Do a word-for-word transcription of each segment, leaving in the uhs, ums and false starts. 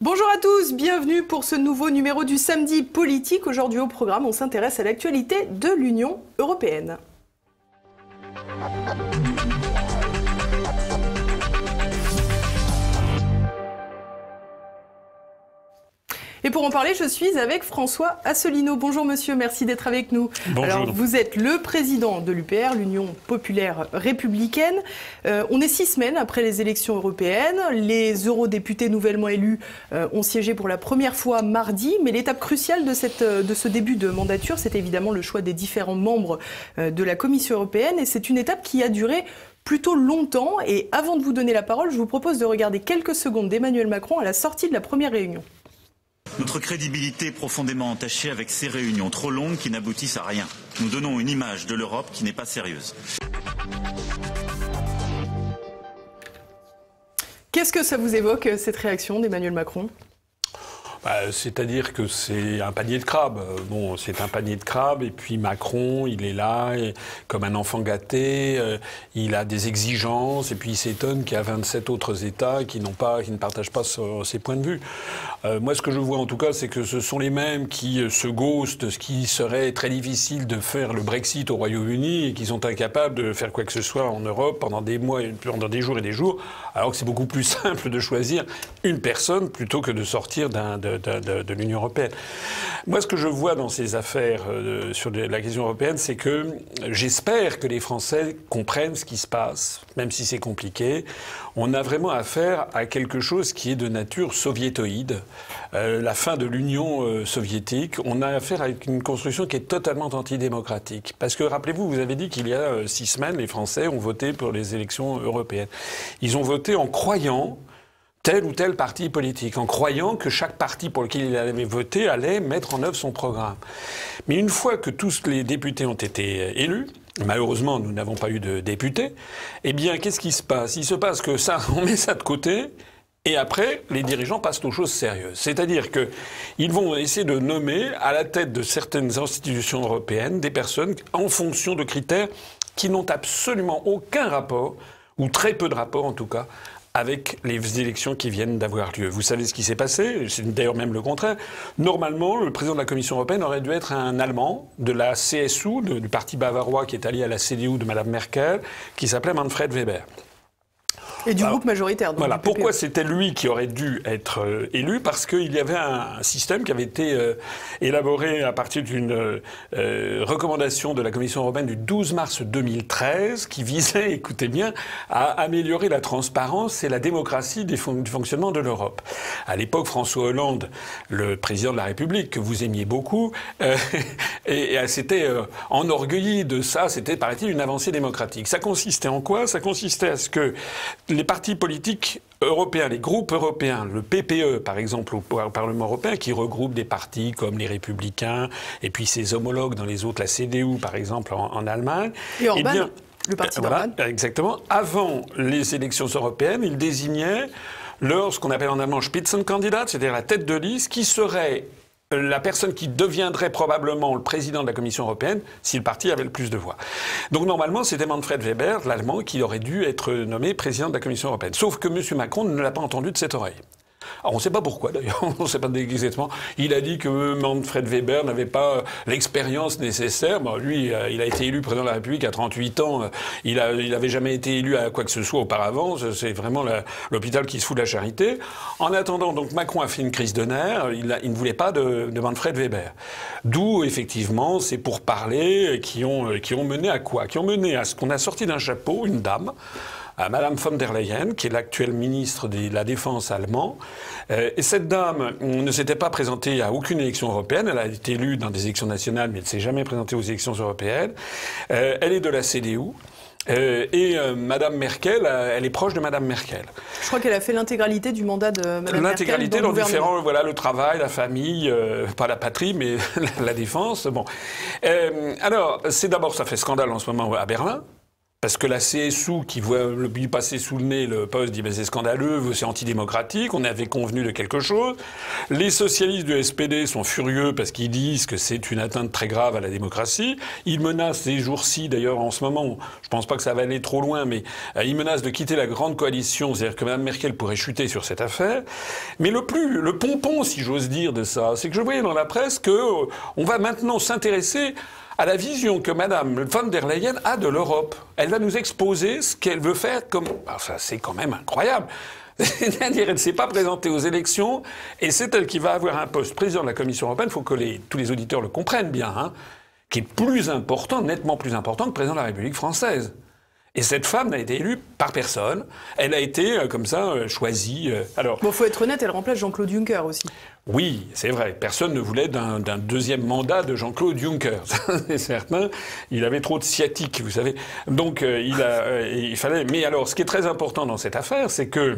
Bonjour à tous, bienvenue pour ce nouveau numéro du Samedi Politique. Aujourd'hui au programme, on s'intéresse à l'actualité de l'Union européenne. Et pour en parler, je suis avec François Asselineau. Bonjour monsieur, merci d'être avec nous. Bonjour. Alors, vous êtes le président de l'U P R, l'Union populaire républicaine. Euh, on est six semaines après les élections européennes. Les eurodéputés nouvellement élus euh, ont siégé pour la première fois mardi. Mais l'étape cruciale de, cette, de ce début de mandature, c'est évidemment le choix des différents membres euh, de la Commission européenne. Et c'est une étape qui a duré plutôt longtemps. Et avant de vous donner la parole, je vous propose de regarder quelques secondes d'Emmanuel Macron à la sortie de la première réunion. Notre crédibilité est profondément entachée avec ces réunions trop longues qui n'aboutissent à rien. Nous donnons une image de l'Europe qui n'est pas sérieuse. Qu'est-ce que ça vous évoque, cette réaction d'Emmanuel Macron ? Bah, c'est-à-dire que c'est un panier de crabes. Bon, c'est un panier de crabes, et puis Macron, il est là, et, comme un enfant gâté, euh, il a des exigences, et puis il s'étonne qu'il y a vingt-sept autres États qui n'ont pas, qui ne partagent pas ce, ses points de vue. Euh, moi, ce que je vois en tout cas, c'est que ce sont les mêmes qui euh, se ghostent, ce qui serait très difficile de faire le Brexit au Royaume-Uni, et qui sont incapables de faire quoi que ce soit en Europe pendant des mois, pendant des jours et des jours, alors que c'est beaucoup plus simple de choisir une personne plutôt que de sortir d'un de, De, de, de l'Union européenne. Moi, ce que je vois dans ces affaires euh, sur la question européenne, c'est que j'espère que les Français comprennent ce qui se passe, même si c'est compliqué. On a vraiment affaire à quelque chose qui est de nature soviétoïde. Euh, la fin de l'Union euh, soviétique, on a affaire à une construction qui est totalement antidémocratique. Parce que, rappelez-vous, vous avez dit qu'il y a euh, six semaines, les Français ont voté pour les élections européennes. Ils ont voté en croyant tel ou tel parti politique, en croyant que chaque parti pour lequel il avait voté allait mettre en œuvre son programme. Mais une fois que tous les députés ont été élus, malheureusement nous n'avons pas eu de députés, eh bien qu'est-ce qui se passe ? Il se passe que ça, on met ça de côté, et après les dirigeants passent aux choses sérieuses. C'est-à-dire qu'ils vont essayer de nommer à la tête de certaines institutions européennes des personnes en fonction de critères qui n'ont absolument aucun rapport, ou très peu de rapport en tout cas, avec les élections qui viennent d'avoir lieu. Vous savez ce qui s'est passé, c'est d'ailleurs même le contraire. Normalement, le président de la Commission européenne aurait dû être un Allemand de la C S U, de, du parti bavarois qui est allié à la C D U de Mme Merkel, qui s'appelait Manfred Weber. Et du Alors, groupe majoritaire. Donc voilà. du P P E. Pourquoi c'était lui qui aurait dû être euh, élu ? Parce qu'il y avait un, un système qui avait été euh, élaboré à partir d'une euh, recommandation de la Commission européenne du douze mars deux mille treize qui visait, écoutez bien, à améliorer la transparence et la démocratie des fon- du fonctionnement de l'Europe. À l'époque, François Hollande, le président de la République, que vous aimiez beaucoup, euh, et, et s'était euh, enorgueilli de ça. C'était, paraît-il, une avancée démocratique. Ça consistait en quoi ? Ça consistait à ce que les partis politiques européens, les groupes européens, le P P E par exemple au Parlement européen, qui regroupe des partis comme les Républicains et puis ses homologues dans les autres, la C D U par exemple en, en Allemagne. Et Orban, eh bien, le parti euh, voilà, d'Orban. exactement. Avant les élections européennes, il désignait leur, ce qu'on appelle en allemand Spitzenkandidat, c'est-à-dire la tête de liste, qui serait la personne qui deviendrait probablement le président de la Commission européenne si le parti avait le plus de voix. Donc normalement, c'était Manfred Weber, l'Allemand, qui aurait dû être nommé président de la Commission européenne. Sauf que M. Macron ne l'a pas entendu de cette oreille. Alors on ne sait pas pourquoi d'ailleurs, on ne sait pas exactement. Il a dit que Manfred Weber n'avait pas l'expérience nécessaire. Bon, lui, il a été élu président de la République à trente-huit ans. Il a, il avait jamais été élu à quoi que ce soit auparavant. C'est vraiment l'hôpital qui se fout de la charité. En attendant, donc Macron a fait une crise de nerfs. Il, a, il ne voulait pas de, de Manfred Weber. D'où effectivement ces pourparlers qui ont, qui ont mené à quoi ? Qui ont mené à ce qu'on a sorti d'un chapeau une dame, à Madame von der Leyen, qui est l'actuelle ministre de la Défense allemand. Euh, et cette dame ne s'était pas présentée à aucune élection européenne. Elle a été élue dans des élections nationales, mais elle ne s'est jamais présentée aux élections européennes. Euh, elle est de la C D U. Euh, et euh, Madame Merkel, euh, elle est proche de Madame Merkel. Je crois qu'elle a fait l'intégralité du mandat de Madame Merkel. L'intégralité dans, dans le différents, voilà, le travail, la famille, euh, pas la patrie, mais la, la défense. Bon. Euh, alors, c'est d'abord, ça fait scandale en ce moment à Berlin. Parce que la C S U, qui voit lui passer sous le nez le poste, dit ben, c'est scandaleux, c'est antidémocratique, on avait convenu de quelque chose. Les socialistes du S P D sont furieux parce qu'ils disent que c'est une atteinte très grave à la démocratie. Ils menacent ces jours-ci, d'ailleurs en ce moment, je pense pas que ça va aller trop loin, mais euh, ils menacent de quitter la grande coalition, c'est-à-dire que Mme Merkel pourrait chuter sur cette affaire. Mais le plus, le pompon, si j'ose dire, de ça, c'est que je voyais dans la presse que euh, on va maintenant s'intéresser à la vision que Mme von der Leyen a de l'Europe. Elle va nous exposer ce qu'elle veut faire comme... Enfin, c'est quand même incroyable. C'est-à-dire, elle ne s'est pas présentée aux élections, et c'est elle qui va avoir un poste président de la Commission européenne, il faut que les, tous les auditeurs le comprennent bien, hein, qui est plus important, nettement plus important que président de la République française. Et cette femme n'a été élue par personne. Elle a été, euh, comme ça, euh, choisie. Euh, alors. Bon, faut être honnête, elle remplace Jean-Claude Juncker aussi. Oui, c'est vrai. Personne ne voulait d'un, d'un deuxième mandat de Jean-Claude Juncker. C'est certain. Il avait trop de sciatique, vous savez. Donc, euh, il a, euh, il fallait. Mais alors, ce qui est très important dans cette affaire, c'est que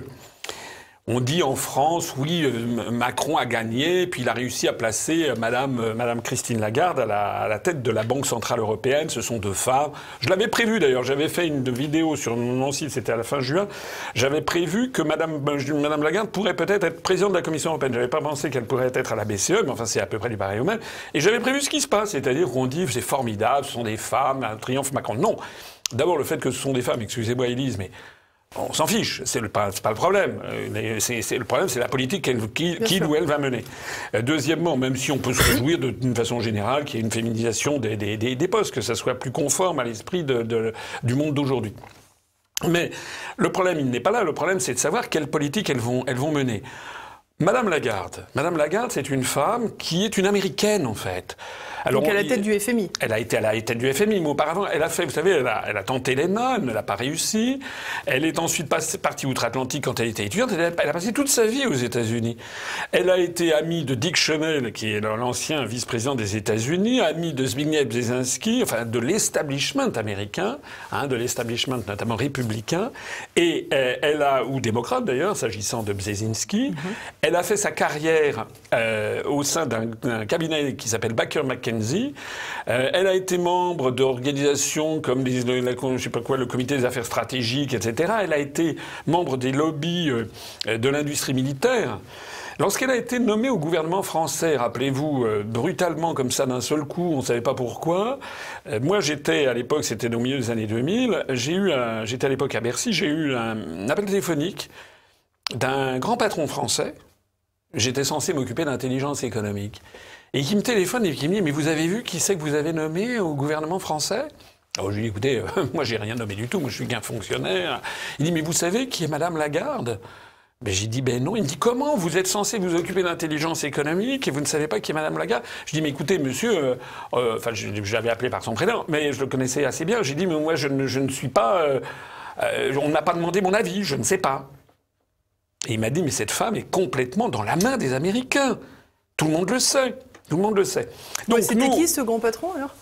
on dit en France, oui, euh, Macron a gagné, puis il a réussi à placer euh, Madame, euh, Madame Christine Lagarde à la, à la tête de la Banque Centrale Européenne. Ce sont deux femmes. Je l'avais prévu d'ailleurs. J'avais fait une vidéo sur mon site, c'était à la fin juin. J'avais prévu que Madame, Madame Lagarde pourrait peut-être être présidente de la Commission européenne. J'avais pas pensé qu'elle pourrait être à la B C E, mais enfin c'est à peu près du pareil au même. Et j'avais prévu ce qui se passe, c'est-à-dire qu'on dit c'est formidable, ce sont des femmes, un triomphe Macron. Non. D'abord le fait que ce sont des femmes, excusez-moi Élise, mais on s'en fiche, c'est, le, c'est pas le problème. C'est, c'est, le problème, c'est la politique qu'elle, qui, qui ou elle va mener. Deuxièmement, même si on peut se réjouir de, d'une façon générale qu'il y ait une féminisation des, des, des, des postes, que ça soit plus conforme à l'esprit de, de, du monde d'aujourd'hui. Mais le problème, il n'est pas là. Le problème, c'est de savoir quelle politique elles vont, elles vont mener. Madame Lagarde. Madame Lagarde, c'est une femme qui est une Américaine, en fait. Alors, donc, à la tête du F M I. Elle a été à la tête du F M I, mais auparavant, elle a fait, vous savez, elle a, elle a tenté l'E N A, elle ne l'a pas réussi. Elle est ensuite passée, partie outre-Atlantique quand elle était étudiante. Elle a, elle a passé toute sa vie aux États-Unis. Elle a été amie de Dick Cheney, qui est l'ancien vice-président des États-Unis, amie de Zbigniew Brzezinski, enfin, de l'establishment américain, hein, de l'establishment notamment républicain. Et euh, elle a, ou démocrate d'ailleurs, s'agissant de Brzezinski, mm-hmm. Elle a fait sa carrière euh, au sein d'un, d'un cabinet qui s'appelle Baker McKenzie. Euh, elle a été membre d'organisations comme les, la, je sais pas quoi, le comité des affaires stratégiques, et cetera. Elle a été membre des lobbies euh, de l'industrie militaire. Lorsqu'elle a été nommée au gouvernement français, rappelez-vous, euh, brutalement comme ça d'un seul coup, on ne savait pas pourquoi. Euh, moi, j'étais à l'époque, c'était au milieu des années deux mille. J'ai eu, un, j'étais à l'époque à Bercy, j'ai eu un, un appel téléphonique d'un grand patron français. J'étais censé m'occuper d'intelligence économique. Et qui me téléphone et qui me dit « Mais vous avez vu qui c'est que vous avez nommé au gouvernement français ?» Alors je lui dis « Écoutez, euh, moi j'ai rien nommé du tout, moi je suis qu'un fonctionnaire. » Il dit « Mais vous savez qui est Madame Lagarde ?» Ben, j'ai dit « Ben non. » Il me dit « Comment vous êtes censé vous occuper d'intelligence économique et vous ne savez pas qui est Madame Lagarde ?» Je dis « Mais écoutez, monsieur... Euh, euh, » Enfin, je, je l'avais appelé par son prénom, mais je le connaissais assez bien. J'ai dit « Mais moi je ne, je ne suis pas... Euh, euh, on ne m'a pas demandé mon avis, je ne sais pas. » Et il m'a dit, mais cette femme est complètement dans la main des Américains. Tout le monde le sait. Tout le monde le sait. Donc, c'était nous, qui ce grand patron alors?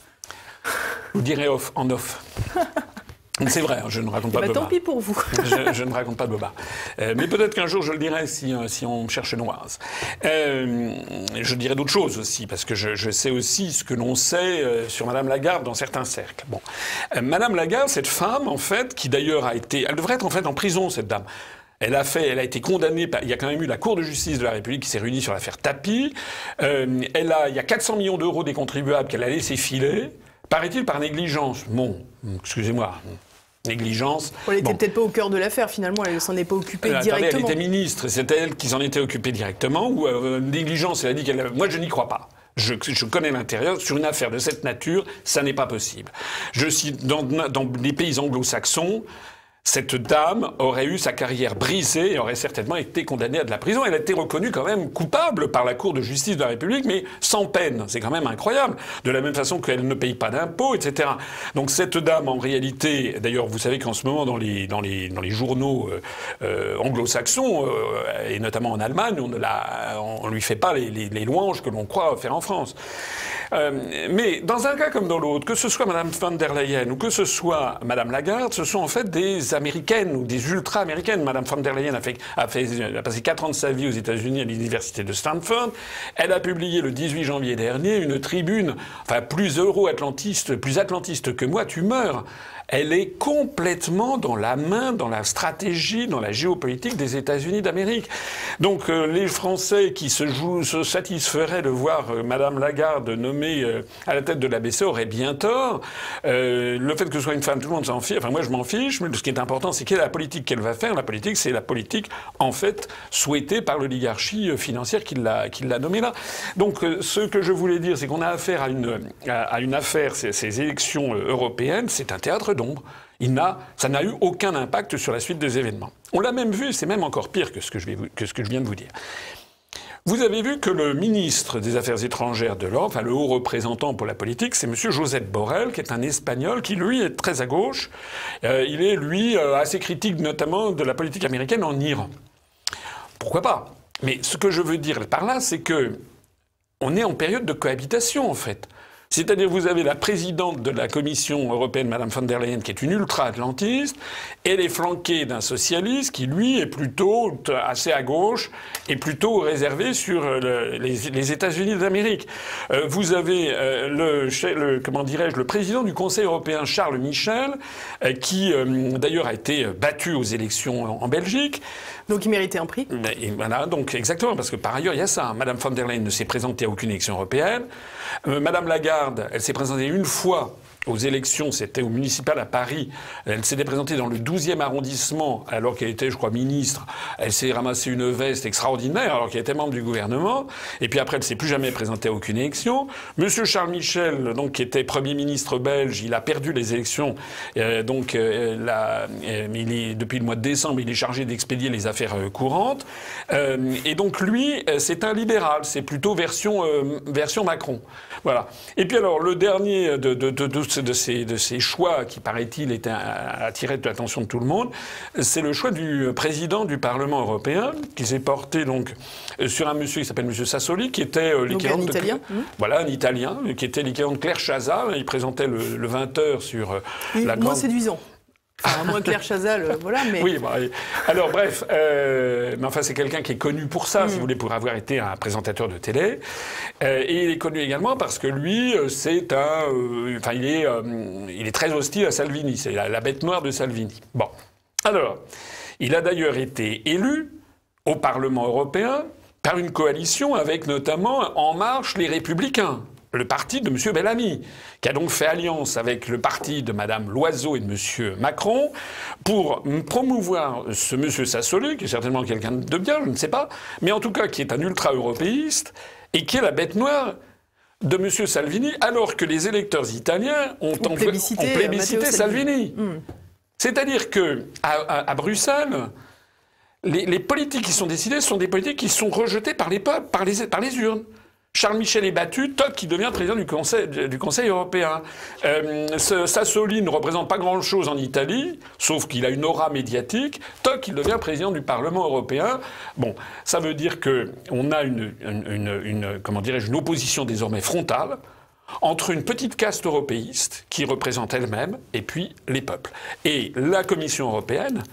Je vous dirai off, en off. C'est vrai, je ne raconte pas bah, de boba. Tant pis pour vous. je, je ne raconte pas de boba. Euh, mais peut-être qu'un jour je le dirai si, euh, si on me cherche noise. Euh, je dirai d'autres choses aussi, parce que je, je sais aussi ce que l'on sait euh, sur Madame Lagarde dans certains cercles. Bon. Euh, Madame Lagarde, cette femme, en fait, qui d'ailleurs a été... Elle devrait être en fait en prison, cette dame. Elle a fait, elle a été condamnée. Par, il y a quand même eu la Cour de justice de la République qui s'est réunie sur l'affaire Tapie. Euh, elle a, il y a quatre cents millions d'euros des contribuables qu'elle a laissé filer. Paraît-il par négligence. Bon, excusez-moi. Négligence. Elle n'était bon. peut-être pas au cœur de l'affaire, finalement, elle ne s'en est pas occupée euh, directement. Attendez, elle était ministre, c'était elle qui s'en était occupée directement, ou euh, négligence, elle a dit qu'elle... Moi, je n'y crois pas. Je, je connais l'intérieur. Sur une affaire de cette nature, ça n'est pas possible. Je cite, dans, dans les pays anglo-saxons, cette dame aurait eu sa carrière brisée et aurait certainement été condamnée à de la prison. Elle a été reconnue quand même coupable par la Cour de justice de la République, mais sans peine. C'est quand même incroyable. De la même façon qu'elle ne paye pas d'impôts, et cetera. Donc cette dame, en réalité, d'ailleurs, vous savez qu'en ce moment, dans les, dans les, dans les journaux euh, euh, anglo-saxons, euh, et notamment en Allemagne, on ne la, on lui fait pas les, les, les louanges que l'on croit faire en France. Euh, mais dans un cas comme dans l'autre, que ce soit Madame von der Leyen ou que ce soit Madame Lagarde, ce sont en fait des américaines ou des ultra-américaines. Madame von der Leyen a, fait, a, fait, a passé quatre ans de sa vie aux États-Unis à l'université de Stanford. Elle a publié le dix-huit janvier dernier une tribune, enfin plus euro-atlantiste, plus atlantiste que moi, tu meurs. elle est complètement dans la main, dans la stratégie, dans la géopolitique des États-Unis d'Amérique. Donc euh, les Français qui se, jouent, se satisferaient de voir euh, Madame Lagarde nommée euh, à la tête de l'A B C auraient bien tort. Euh, le fait que ce soit une femme, tout le monde s'en fiche. Enfin, moi, je m'en fiche. Mais ce qui est important, c'est quelle est la politique qu'elle va faire. La politique, c'est la politique, en fait, souhaitée par l'oligarchie financière qui l'a, qui l'a nommée là. Donc, euh, ce que je voulais dire, c'est qu'on a affaire à une, à, à une affaire, ces, ces élections européennes, c'est un théâtre d'ombre. Il n'a, ça n'a eu aucun impact sur la suite des événements. On l'a même vu, c'est même encore pire que ce que je, vais vous, que ce que je viens de vous dire. Vous avez vu que le ministre des Affaires étrangères de l'Europe, enfin le haut représentant pour la politique, c'est M. Josep Borrell, qui est un Espagnol, qui lui est très à gauche. Euh, il est, lui, euh, assez critique notamment de la politique américaine en Iran. Pourquoi pas? Mais ce que je veux dire par là, c'est que on est en période de cohabitation, en fait. C'est-à-dire vous avez la présidente de la Commission européenne, Mme von der Leyen, qui est une ultra-atlantiste. Elle est flanquée d'un socialiste qui, lui, est plutôt assez à gauche et plutôt réservé sur le, les, les États-Unis d'Amérique. Euh, vous avez euh, le, le, comment dirais-je, le président du Conseil européen, Charles Michel, euh, qui, euh, d'ailleurs, a été battu aux élections en, en Belgique. Donc il méritait un prix. Et voilà, donc exactement, parce que par ailleurs, il y a ça. Mme von der Leyen ne s'est présentée à aucune élection européenne. Euh, Mme Lagarde, elle s'est présentée une fois aux élections, c'était au municipal à Paris. Elle s'était présentée dans le douzième arrondissement, alors qu'elle était, je crois, ministre. Elle s'est ramassée une veste extraordinaire, alors qu'elle était membre du gouvernement. Et puis après, elle ne s'est plus jamais présentée à aucune élection. Monsieur Charles Michel, donc, qui était Premier ministre belge, il a perdu les élections. Euh, donc, euh, là, euh, il est, depuis le mois de décembre, il est chargé d'expédier les affaires euh, courantes. Euh, et donc, lui, c'est un libéral. C'est plutôt version, euh, version Macron. Voilà. Et puis alors, le dernier de, de, de, de De ces, de ces choix qui, paraît-il, étaient attirés de l'attention de tout le monde, c'est le choix du président du Parlement européen qui s'est porté donc sur un monsieur qui s'appelle M. Sassoli, qui était euh, l'équivalent un de... Italien. Mmh. Voilà, un Italien, qui était l'équivalent de Claire Chazal. Il présentait le, le vingt heures sur euh, oui, la moins grande... séduisant. Enfin, moins Claire Chazal, euh, voilà, mais... Oui, bah, alors bref, euh, mais enfin c'est quelqu'un qui est connu pour ça, mmh. si vous voulez, pour avoir été un présentateur de télé. Euh, et il est connu également parce que lui, c'est un... Euh, enfin, il est, euh, il est très hostile à Salvini, c'est la, la bête noire de Salvini. Bon, alors, il a d'ailleurs été élu au Parlement européen par une coalition avec notamment En Marche, les Républicains. Le parti de M. Bellamy, qui a donc fait alliance avec le parti de Mme Loiseau et de M. Macron pour promouvoir ce M. Sassoli, qui est certainement quelqu'un de bien, je ne sais pas, mais en tout cas qui est un ultra-européiste et qui est la bête noire de M. Salvini, alors que les électeurs italiens ont, ont plébiscité, ont plébiscité Salvini. Salvini. Mmh. C'est-à-dire que à, à, à Bruxelles, les, les politiques qui sont décidées sont des politiques qui sont rejetées par les peuples, par les, par les urnes. Charles Michel est battu, toc, il devient président du Conseil, du Conseil européen. Euh, ce, Sassoli ne représente pas grand-chose en Italie, sauf qu'il a une aura médiatique. Toc, il devient président du Parlement européen. Bon, ça veut dire qu'on a une, une, une, une, comment dirais-je, une opposition désormais frontale entre une petite caste européiste qui représente elle-même et puis les peuples. Et la Commission européenne...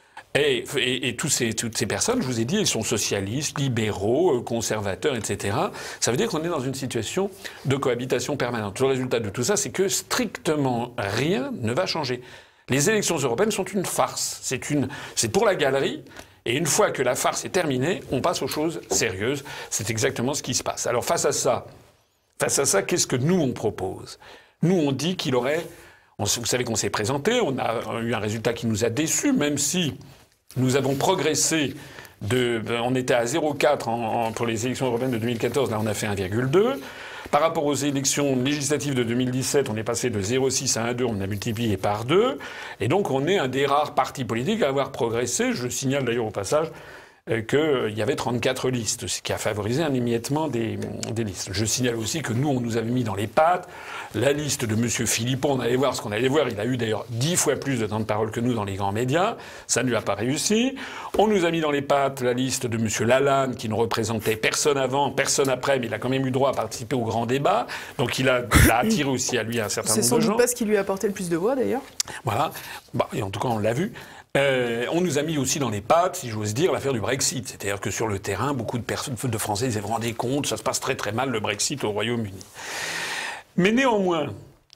Et, et, et tous ces, toutes ces personnes, je vous ai dit, ils sont socialistes, libéraux, conservateurs, et cetera. Ça veut dire qu'on est dans une situation de cohabitation permanente. Le résultat de tout ça, c'est que strictement rien ne va changer. Les élections européennes sont une farce. C'est une, c'est pour la galerie. Et une fois que la farce est terminée, on passe aux choses sérieuses. C'est exactement ce qui se passe. Alors face à ça, face à ça, qu'est-ce que nous on propose? Nous on dit qu'il aurait, on, vous savez qu'on s'est présenté, on a eu un résultat qui nous a déçus, même si nous avons progressé de... On était à zéro virgule quatre en, en, pour les élections européennes de deux mille quatorze, là on a fait un virgule deux. Par rapport aux élections législatives de deux mille dix-sept, on est passé de zéro virgule six à un virgule deux, on a multiplié par deux. Et donc on est un des rares partis politiques à avoir progressé. Je signale d'ailleurs au passage euh, qu'il y avait trente-quatre listes, ce qui a favorisé un émiettement des, des listes. Je signale aussi que nous, on nous avait mis dans les pattes la liste de M. Philippon. On allait voir ce qu'on allait voir. Il a eu d'ailleurs dix fois plus de temps de parole que nous dans les grands médias. Ça ne lui a pas réussi. On nous a mis dans les pattes la liste de M. Lalanne, qui ne représentait personne avant, personne après, mais il a quand même eu droit à participer au grand débat. Donc il a, il a attiré aussi à lui un certain nombre de gens. C'est sans doute pas ce qui lui a apporté le plus de voix, d'ailleurs. Voilà. Bah, et en tout cas, on l'a vu. Euh, on nous a mis aussi dans les pattes, si j'ose dire, l'affaire du Brexit. C'est-à-dire que sur le terrain, beaucoup de personnes, de Français disaient, vous vous rendez compte, ça se passe très très mal le Brexit au Royaume-Uni. Mais néanmoins,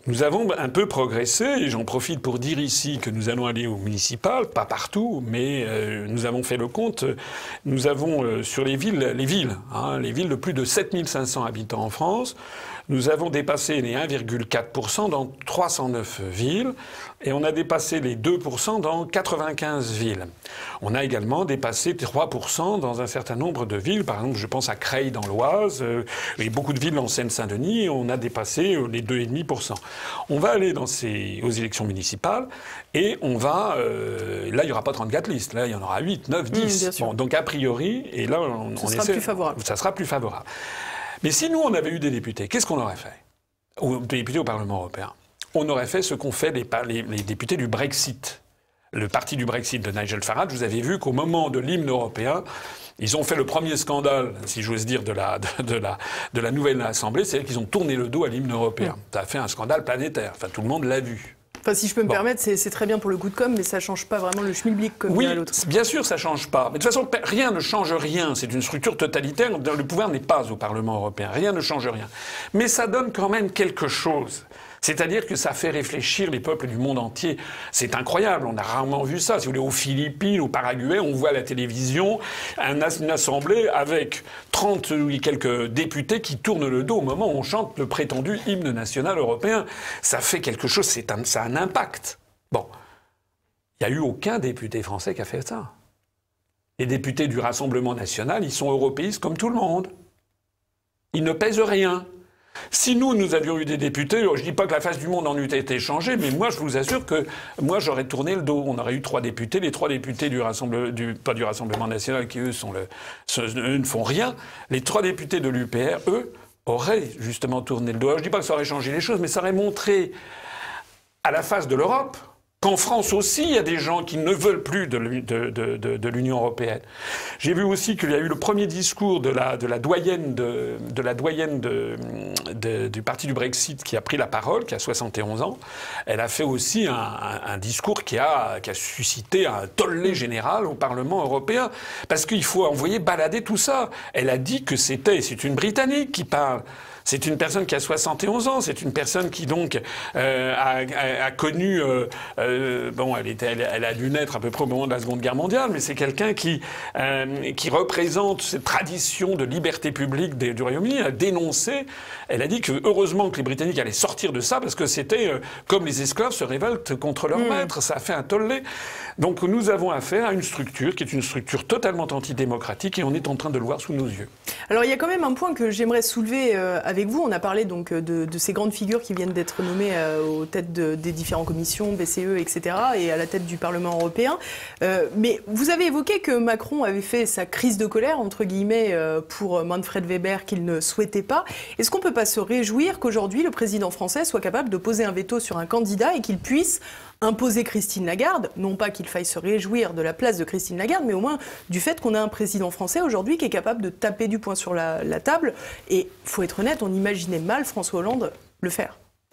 Nous avons un peu progressé, et j'en profite pour dire ici que nous allons aller au municipal, pas partout, mais euh, nous avons fait le compte. Nous avons euh, sur les villes, les villes, hein, les villes de plus de sept mille cinq cents habitants en France, nous avons dépassé les un virgule quatre pour cent dans trois cent neuf villes, et on a dépassé les deux pour cent dans quatre-vingt-quinze villes. On a également dépassé trois pour cent dans un certain nombre de villes. Par exemple, je pense à Creil dans l'Oise, euh, et beaucoup de villes en Seine-Saint-Denis, on a dépassé euh, les deux virgule cinq pour cent. On va aller dans ces, aux élections municipales et on va... Euh, là, il n'y aura pas trente-quatre listes. Là, il y en aura huit, neuf, dix. Mmh, bon, donc, a priori, et là, on, ça on sera essaie... plus favorable. Ça sera plus favorable. Mais si nous, on avait eu des députés, qu'est-ce qu'on aurait fait? Ou des députés au Parlement européen. On aurait fait ce qu'ont fait les, les, les députés du Brexit. Le parti du Brexit de Nigel Farage, vous avez vu qu'au moment de l'hymne européen, ils ont fait le premier scandale, si j'ose dire, de la, de, de la, de la nouvelle Assemblée, c'est qu'ils ont tourné le dos à l'hymne européen. Mmh. Ça a fait un scandale planétaire. Enfin, tout le monde l'a vu. Enfin, si je peux me bon. permettre, c'est très bien pour le coup de com', mais ça ne change pas vraiment le schmilblick comme oui, à l'autre. Bien sûr, ça ne change pas. Mais de toute façon, rien ne change rien. C'est une structure totalitaire. Le pouvoir n'est pas au Parlement européen. Rien ne change rien. Mais ça donne quand même quelque chose. C'est-à-dire que ça fait réfléchir les peuples du monde entier. C'est incroyable, on a rarement vu ça. Si vous voulez, aux Philippines, au Paraguay, on voit à la télévision une assemblée avec trente et quelques députés qui tournent le dos au moment où on chante le prétendu hymne national européen. Ça fait quelque chose, c'est un, ça a un impact. Bon, il n'y a eu aucun député français qui a fait ça. Les députés du Rassemblement national, ils sont européistes comme tout le monde. Ils ne pèsent rien. Si nous, nous avions eu des députés, je ne dis pas que la face du monde en eût été changée, mais moi, je vous assure que moi, j'aurais tourné le dos. On aurait eu trois députés, les trois députés du Rassemblement, du, pas du Rassemblement national, qui eux, sont le, eux ne font rien. Les trois députés de l'U P R, eux, auraient justement tourné le dos. Alors, je ne dis pas que ça aurait changé les choses, mais ça aurait montré à la face de l'Europe qu'en France aussi, il y a des gens qui ne veulent plus de, de, de, de, de l'Union européenne. J'ai vu aussi qu'il y a eu le premier discours de la, de la doyenne, de, de la doyenne de, de, du parti du Brexit qui a pris la parole, qui a soixante et onze ans. Elle a fait aussi un, un, un discours qui a, qui a suscité un tollé général au Parlement européen. Parce qu'il faut envoyer balader tout ça. Elle a dit que c'était, c'est une Britannique qui parle. C'est une personne qui a soixante et onze ans, c'est une personne qui donc euh, a, a, a connu, euh, euh, bon, elle, était, elle, elle a dû naître à peu près au moment de la Seconde Guerre mondiale, mais c'est quelqu'un qui, euh, qui représente cette tradition de liberté publique des, du Royaume-Uni. Elle a dénoncé, elle a dit que heureusement que les Britanniques allaient sortir de ça, parce que c'était euh, comme les esclaves se révoltent contre leur mmh. maître, ça a fait un tollé. Donc nous avons affaire à une structure qui est une structure totalement antidémocratique et on est en train de le voir sous nos yeux. Alors il y a quand même un point que j'aimerais soulever euh, avec vous. On a parlé donc de, de ces grandes figures qui viennent d'être nommées euh, aux têtes de, des différentes commissions, B C E, et cetera, et à la tête du Parlement européen. Euh, mais vous avez évoqué que Macron avait fait sa crise de colère, entre guillemets, euh, pour Manfred Weber qu'il ne souhaitait pas. Est-ce qu'on ne peut pas se réjouir qu'aujourd'hui le président français soit capable de poser un veto sur un candidat et qu'il puisse imposer Christine Lagarde, non pas qu'il faille se réjouir de la place de Christine Lagarde, mais au moins du fait qu'on a un président français aujourd'hui qui est capable de taper du poing sur la, la table. Et il faut être honnête, on imaginait mal François Hollande le faire.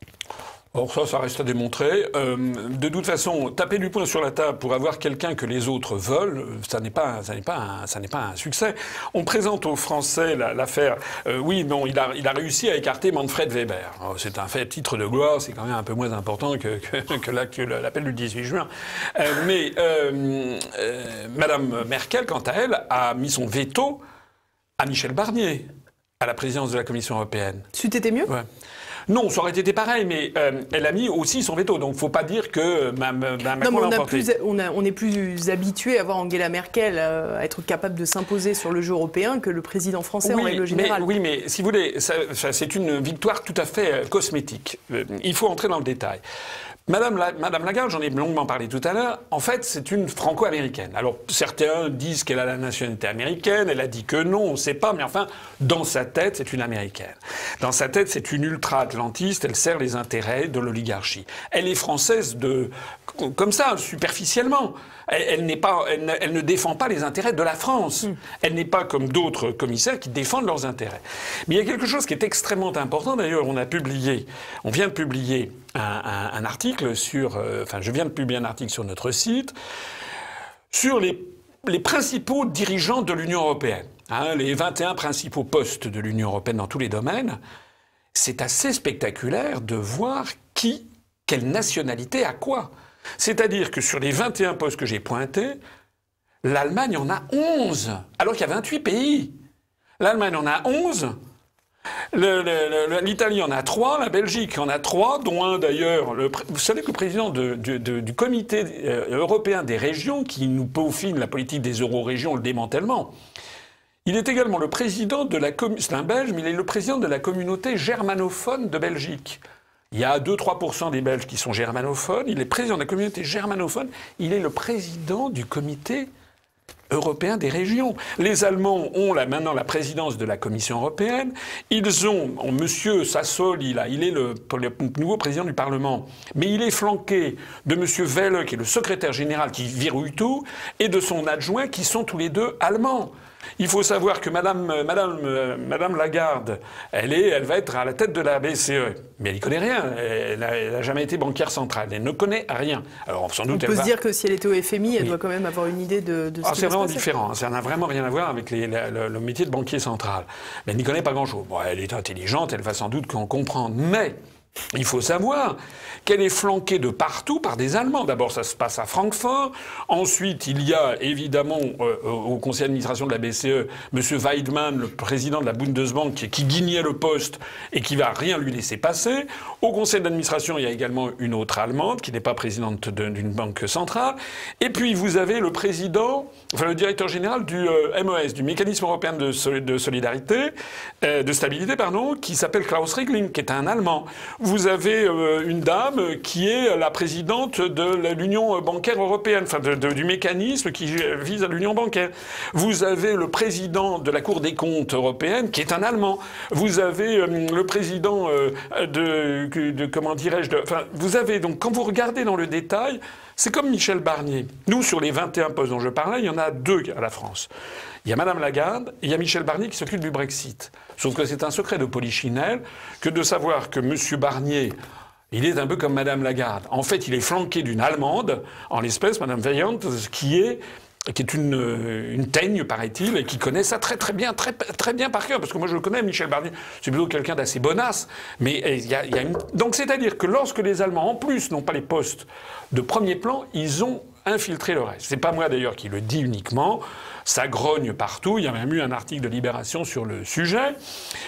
Or ça, ça reste à démontrer. Euh, de toute façon, taper du poing sur la table pour avoir quelqu'un que les autres veulent, ça n'est pas, ça n'est pas, un, ça n'est pas un succès. On présente aux Français l'affaire. Euh, oui, bon, il a, il a réussi à écarter Manfred Weber. C'est un fait titre de gloire, c'est quand même un peu moins important que, que, que l'appel du dix-huit juin. Euh, mais euh, euh, Madame Merkel, quant à elle, a mis son veto à Michel Barnier, à la présidence de la Commission européenne. C'eût été mieux ? Ouais. Non, ça aurait été pareil, mais euh, elle a mis aussi son veto. Donc, il ne faut pas dire que ma, ma, ma Macron l'a emporté. On, a, on est plus habitué à voir Angela Merkel euh, être capable de s'imposer sur le jeu européen que le président français oui, en règle générale. Mais, oui, mais si vous voulez, ça, ça, c'est une victoire tout à fait euh, cosmétique. Euh, il faut entrer dans le détail. Madame, la, Madame Lagarde, j'en ai longuement parlé tout à l'heure, en fait, c'est une franco-américaine. Alors, certains disent qu'elle a la nationalité américaine, elle a dit que non, on ne sait pas, mais enfin, dans sa tête, c'est une américaine. Dans sa tête, c'est une ultra-atlantiste, elle sert les intérêts de l'oligarchie. Elle est française de, comme ça, superficiellement. Elle, elle, n'est pas, elle, ne, elle ne défend pas les intérêts de la France. Mm. Elle n'est pas comme d'autres commissaires qui défendent leurs intérêts. Mais il y a quelque chose qui est extrêmement important. D'ailleurs, on a publié, on vient de publier un, un, un article sur, euh, enfin, je viens de publier un article sur notre site sur les, les principaux dirigeants de l'Union européenne, hein, les vingt et un principaux postes de l'Union européenne dans tous les domaines. C'est assez spectaculaire de voir qui, quelle nationalité, à quoi? C'est-à-dire que sur les vingt et un postes que j'ai pointés, l'Allemagne en a onze, alors qu'il y a vingt-huit pays. L'Allemagne en a onze, l'Italie en a trois, la Belgique en a trois, dont un d'ailleurs. Le, vous savez que le président de, de, de, du comité européen des régions, qui nous peaufine la politique des euro-régions, le démantèlement, il est également le président de la... C'est un Belge, mais il est le président de la communauté germanophone de Belgique. Il y a deux à trois pour cent des Belges qui sont germanophones. Il est président de la communauté germanophone. Il est le président du comité européen des régions. Les Allemands ont là, maintenant la présidence de la Commission européenne. Ils ont, Monsieur Sassoli, là, il est le, le nouveau président du Parlement, mais il est flanqué de Monsieur Welle, qui est le secrétaire général, qui verrouille tout, et de son adjoint, qui sont tous les deux allemands. Il faut savoir que Madame, Madame, Madame Lagarde, elle, est, elle va être à la tête de la B C E. Mais elle n'y connaît rien. Elle n'a jamais été banquière centrale. Elle ne connaît rien. Alors, sans doute, On peut elle se va... dire que si elle était au F M I, elle oui. doit quand même avoir une idée de, de ce ah, qui c'est va se vraiment passer. différent. Ça n'a vraiment rien à voir avec les, la, le, le métier de banquier central. Mais elle n'y connaît pas grand-chose. Bon, elle est intelligente, elle va sans doute en comprendre. Mais... il faut savoir qu'elle est flanquée de partout par des Allemands. D'abord, ça se passe à Francfort. Ensuite, il y a évidemment euh, au conseil d'administration de la B C E, M. Weidmann, le président de la Bundesbank, qui, qui guignait le poste et qui va rien lui laisser passer. Au conseil d'administration, il y a également une autre Allemande qui n'est pas présidente d'une banque centrale. Et puis, vous avez le président, enfin le directeur général du euh, M E S, du mécanisme européen de, de solidarité, euh, de stabilité, pardon, qui s'appelle Klaus Regling, qui est un Allemand. Vous avez euh, une dame qui est la présidente de l'Union bancaire européenne, enfin de, de, du mécanisme qui vise à l'Union bancaire. Vous avez le président de la Cour des comptes européenne qui est un Allemand. Vous avez euh, le président euh, de, de comment dirais-je, de, enfin vous avez donc quand vous regardez dans le détail, c'est comme Michel Barnier. Nous sur les vingt et un postes dont je parlais, il y en a deux à la France. Il y a Madame Lagarde et il y a Michel Barnier qui s'occupe du Brexit. Sauf que c'est un secret de polichinelle que de savoir que M. Barnier, il est un peu comme Madame Lagarde. En fait, il est flanqué d'une Allemande, en l'espèce, Madame Weyand, qui est... qui est une, une teigne, paraît-il, et qui connaît ça très très bien, très, très bien par cœur. Parce que moi je le connais, Michel Barnier, c'est plutôt quelqu'un d'assez bonasse. Mais il y a, il y a une... Donc c'est-à-dire que lorsque les Allemands, en plus, n'ont pas les postes de premier plan, ils ont infiltré le reste. C'est pas moi d'ailleurs qui le dis uniquement. Ça grogne partout. Il y a même eu un article de Libération sur le sujet.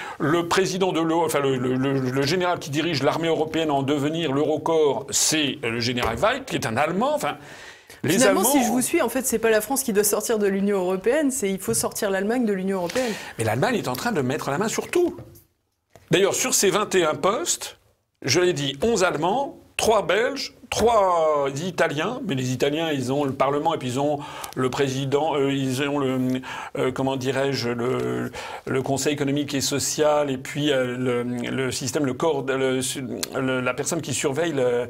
Le président de l'O, enfin le, le, le, le général qui dirige l'armée européenne en devenir, l'Eurocorps, c'est le général Weid, qui est un Allemand. Enfin, les Finalement, Allemands... si je vous suis, en fait, c'est pas la France qui doit sortir de l'Union européenne, c'est il faut sortir l'Allemagne de l'Union européenne. Mais l'Allemagne est en train de mettre la main sur tout. D'ailleurs, sur ces vingt et un postes, je l'ai dit, onze Allemands, trois Belges, trois Italiens, mais les Italiens, ils ont le Parlement et puis ils ont le président, euh, ils ont le, euh, comment dirais-je, le, le Conseil économique et social et puis euh, le, le système, le corps, le, le, la personne qui surveille, le,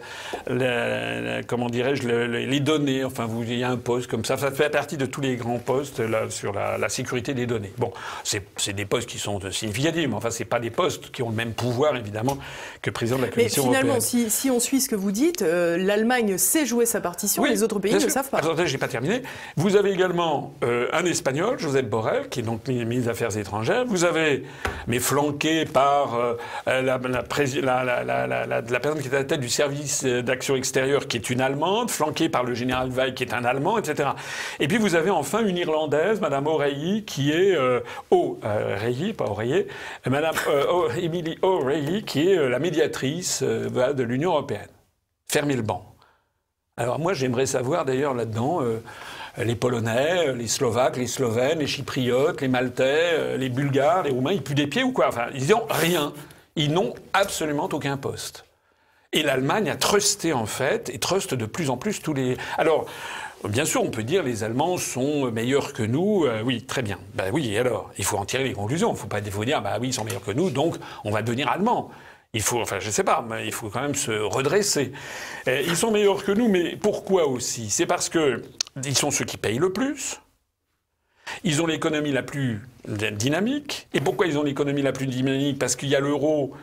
le, comment dirais-je, le, les données. Enfin, vous, il y a un poste comme ça. Ça fait partie de tous les grands postes là sur la, la sécurité des données. Bon, c'est des postes qui sont significatifs, mais enfin, c'est pas des postes qui ont le même pouvoir évidemment que le président de la Commission européenne. Mais finalement, européenne. si, si on suit ce que vous dites. Euh, l'Allemagne sait jouer sa partition, oui, les autres pays ne le savent pas. Attendez, j'ai pas terminé. Vous avez également euh, un Espagnol, Josep Borrell, qui est donc ministre des Affaires étrangères. Vous avez, mais flanqué par euh, la, la, la, la, la, la, la personne qui est à la tête du service d'action extérieure, qui est une Allemande, flanquée par le général Weid, qui est un Allemand, et cetera. Et puis vous avez enfin une Irlandaise, Madame O'Reilly, qui est euh, O'Reilly, pas Oreiller, Madame euh, Emily O'Reilly, qui est euh, la médiatrice euh, de l'Union européenne. Fermez le banc. Alors moi, j'aimerais savoir d'ailleurs là-dedans euh, les Polonais, les Slovaques, les Slovènes, les Chypriotes, les Maltais, euh, les Bulgares, les Roumains, ils puent des pieds ou quoi? Enfin, ils n'ont rien. Ils n'ont absolument aucun poste. Et l'Allemagne a trusté en fait, et truste de plus en plus tous les... Alors, bien sûr, on peut dire les Allemands sont meilleurs que nous. Euh, oui, très bien. Ben oui, et alors? Il faut en tirer les conclusions. Il ne faut pas faut dire, bah oui, ils sont meilleurs que nous, donc on va devenir allemands. Il faut, enfin, je sais pas, mais il faut quand même se redresser. Et ils sont meilleurs que nous, mais pourquoi aussi? C'est parce que ils sont ceux qui payent le plus. Ils ont l'économie la plus dynamique. Et pourquoi ils ont l'économie la plus dynamique? Parce qu'il y a l'euro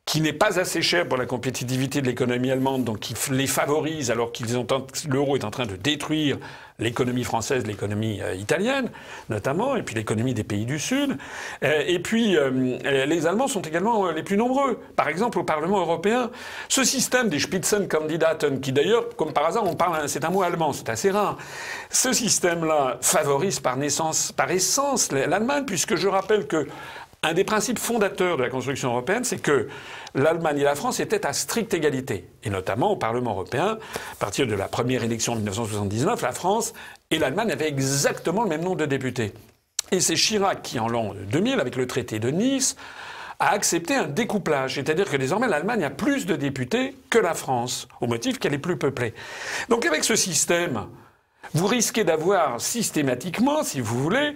qui n'est pas assez cher pour la compétitivité de l'économie allemande, donc qui les favorise alors qu'ils ont l'euro est en train de détruire l'économie française, l'économie euh, italienne notamment, et puis l'économie des pays du Sud. Euh, et puis euh, les Allemands sont également euh, les plus nombreux. Par exemple, au Parlement européen, ce système des Spitzenkandidaten, qui d'ailleurs, comme par hasard, on parle, c'est un mot allemand, c'est assez rare. Ce système-là favorise par naissance, par essence l'Allemagne, puisque je rappelle que un des principes fondateurs de la construction européenne, c'est que l'Allemagne et la France étaient à stricte égalité. Et notamment au Parlement européen, à partir de la première élection en mille neuf cent soixante-dix-neuf, la France et l'Allemagne avaient exactement le même nombre de députés. Et c'est Chirac qui, en l'an deux mille, avec le traité de Nice, a accepté un découplage. C'est-à-dire que désormais, l'Allemagne a plus de députés que la France, au motif qu'elle est plus peuplée. Donc avec ce système, vous risquez d'avoir systématiquement, si vous voulez,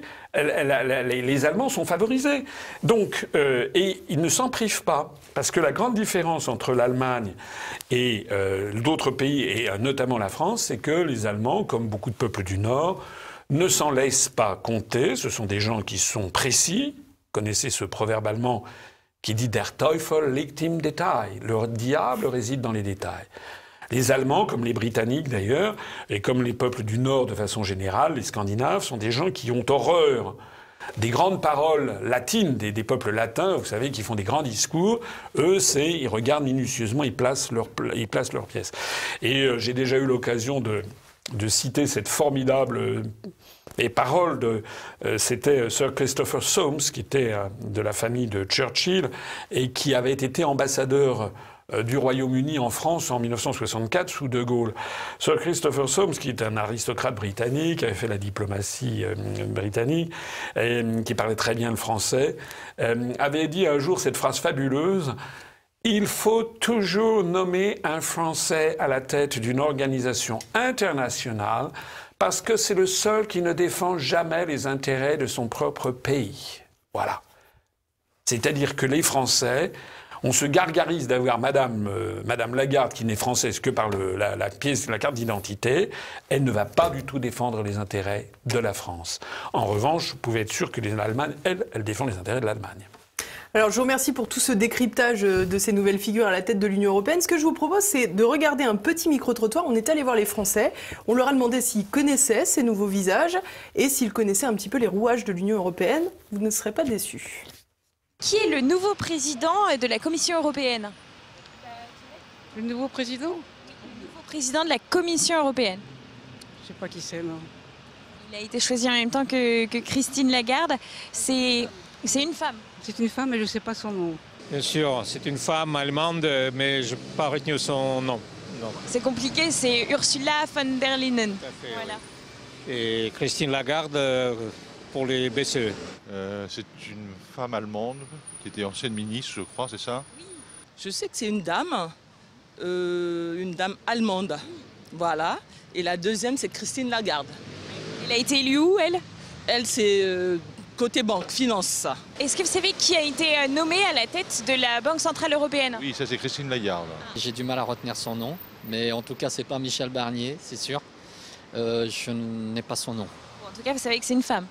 les Allemands sont favorisés. Donc, euh, et ils ne s'en privent pas. Parce que la grande différence entre l'Allemagne et euh, d'autres pays, et euh, notamment la France, c'est que les Allemands, comme beaucoup de peuples du Nord, ne s'en laissent pas compter. Ce sont des gens qui sont précis. Vous connaissez ce proverbe allemand qui dit « Der Teufel liegt im Detail ». Le diable réside dans les détails. Les Allemands, comme les Britanniques d'ailleurs, et comme les peuples du Nord de façon générale, les Scandinaves, sont des gens qui ont horreur des grandes paroles latines, des, des peuples latins, vous savez, qui font des grands discours. Eux, c'est, ils regardent minutieusement, ils placent leurs ils placent leurs pièces. Et euh, j'ai déjà eu l'occasion de, de citer cette formidable euh, et parole de, euh, c'était Sir Christopher Soames, qui était euh, de la famille de Churchill et qui avait été ambassadeur du Royaume-Uni en France en mille neuf cent soixante-quatre sous De Gaulle. Sir Christopher Soames, qui est un aristocrate britannique, avait fait la diplomatie euh, britannique, et, qui parlait très bien le français, euh, avait dit un jour cette phrase fabuleuse: « Il faut toujours nommer un Français à la tête d'une organisation internationale parce que c'est le seul qui ne défend jamais les intérêts de son propre pays. » Voilà. C'est-à-dire que les Français, on se gargarise d'avoir Madame, euh, Madame Lagarde, qui n'est française que par le, la, la pièce, la carte d'identité. Elle ne va pas du tout défendre les intérêts de la France. En revanche, vous pouvez être sûr que l'Allemagne, elle, elle défend les intérêts de l'Allemagne. Alors, je vous remercie pour tout ce décryptage de ces nouvelles figures à la tête de l'Union européenne. Ce que je vous propose, c'est de regarder un petit micro-trottoir. On est allé voir les Français. On leur a demandé s'ils connaissaient ces nouveaux visages et s'ils connaissaient un petit peu les rouages de l'Union européenne. Vous ne serez pas déçus. Qui est le nouveau président de la Commission européenne? Le nouveau président? Le nouveau président de la Commission européenne. Je ne sais pas qui c'est, non. Il a été choisi en même temps que, que Christine Lagarde. C'est une femme. C'est une femme, mais je ne sais pas son nom. Bien sûr, c'est une femme allemande, mais je n'ai pas retenu son nom. C'est compliqué, c'est Ursula von der Leyen. Tout à fait, voilà. Oui. Et Christine Lagarde pour les B C E. Euh, c'est une femme allemande qui était ancienne ministre, je crois, c'est ça? Oui. Je sais que c'est une dame, euh, une dame allemande. Voilà. Et la deuxième, c'est Christine Lagarde. Elle a été élue où, elle? Elle, c'est euh, côté banque, finance, ça. Est-ce que vous savez qui a été nommé à la tête de la Banque Centrale Européenne? Oui, ça c'est Christine Lagarde. J'ai du mal à retenir son nom, mais en tout cas, c'est pas Michel Barnier, c'est sûr. Euh, je n'ai pas son nom. Bon, en tout cas, vous savez que c'est une femme.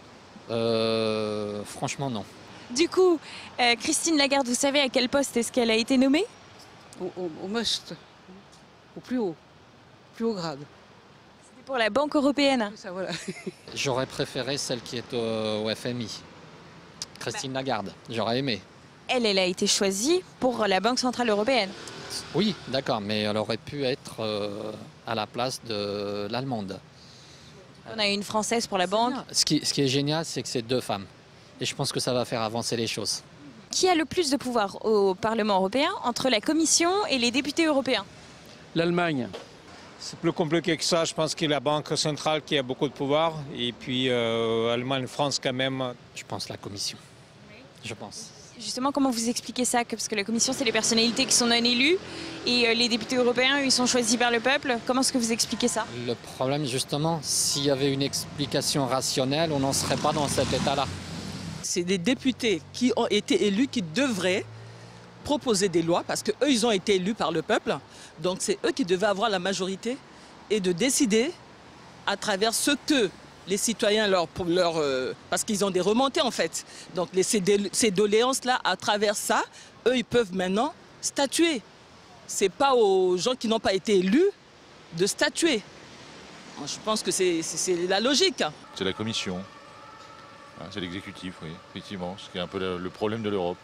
Euh, franchement, non. Du coup, euh, Christine Lagarde, vous savez à quel poste est-ce qu'elle a été nommée? Au, au, au must, au plus haut, plus haut grade. C'était pour la Banque européenne. Ça, voilà. J'aurais préféré celle qui est au, au F M I. Christine bah. Lagarde, j'aurais aimé. Elle, elle a été choisie pour la Banque Centrale Européenne. Oui, d'accord, mais elle aurait pu être euh, à la place de l'allemande. On a une Française pour la banque. Ce qui, ce qui est génial, c'est que c'est deux femmes. Et je pense que ça va faire avancer les choses. Qui a le plus de pouvoir au Parlement européen entre la Commission et les députés européens? L'Allemagne. C'est plus compliqué que ça. Je pense que la Banque centrale qui a beaucoup de pouvoir. Et puis euh, Allemagne, France quand même. Je pense la Commission. Je pense. Justement, comment vous expliquez ça? Parce que la Commission, c'est les personnalités qui sont non élues et les députés européens, ils sont choisis par le peuple. Comment est-ce que vous expliquez ça? Le problème, justement, s'il y avait une explication rationnelle, on n'en serait pas dans cet état-là. C'est des députés qui ont été élus qui devraient proposer des lois parce qu'eux, ils ont été élus par le peuple. Donc, c'est eux qui devaient avoir la majorité et de décider à travers ce que les citoyens, leur, pour leur, euh, parce qu'ils ont des remontées en fait. Donc les, ces, ces doléances-là, à travers ça, eux, ils peuvent maintenant statuer. Ce n'est pas aux gens qui n'ont pas été élus de statuer. Je pense que c'est la logique. C'est la Commission. C'est l'exécutif, oui, effectivement. Ce qui est un peu le problème de l'Europe.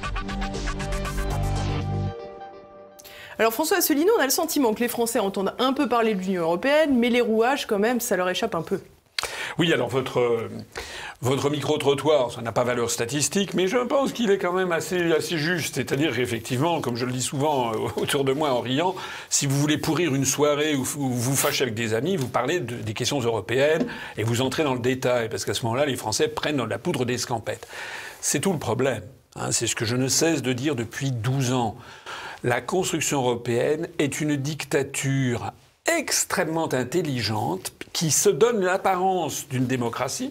Alors François Asselineau, on a le sentiment que les Français entendent un peu parler de l'Union européenne, mais les rouages, quand même, ça leur échappe un peu. Oui, alors votre, euh, votre micro-trottoir, ça n'a pas valeur statistique, mais je pense qu'il est quand même assez, assez juste. C'est-à-dire qu'effectivement, comme je le dis souvent euh, autour de moi en riant, si vous voulez pourrir une soirée ou, ou vous fâchez avec des amis, vous parlez de, des questions européennes et vous entrez dans le détail, parce qu'à ce moment-là, les Français prennent la poudre d'escampette. C'est tout le problème. Hein, c'est ce que je ne cesse de dire depuis douze ans. La construction européenne est une dictature extrêmement intelligente qui se donne l'apparence d'une démocratie.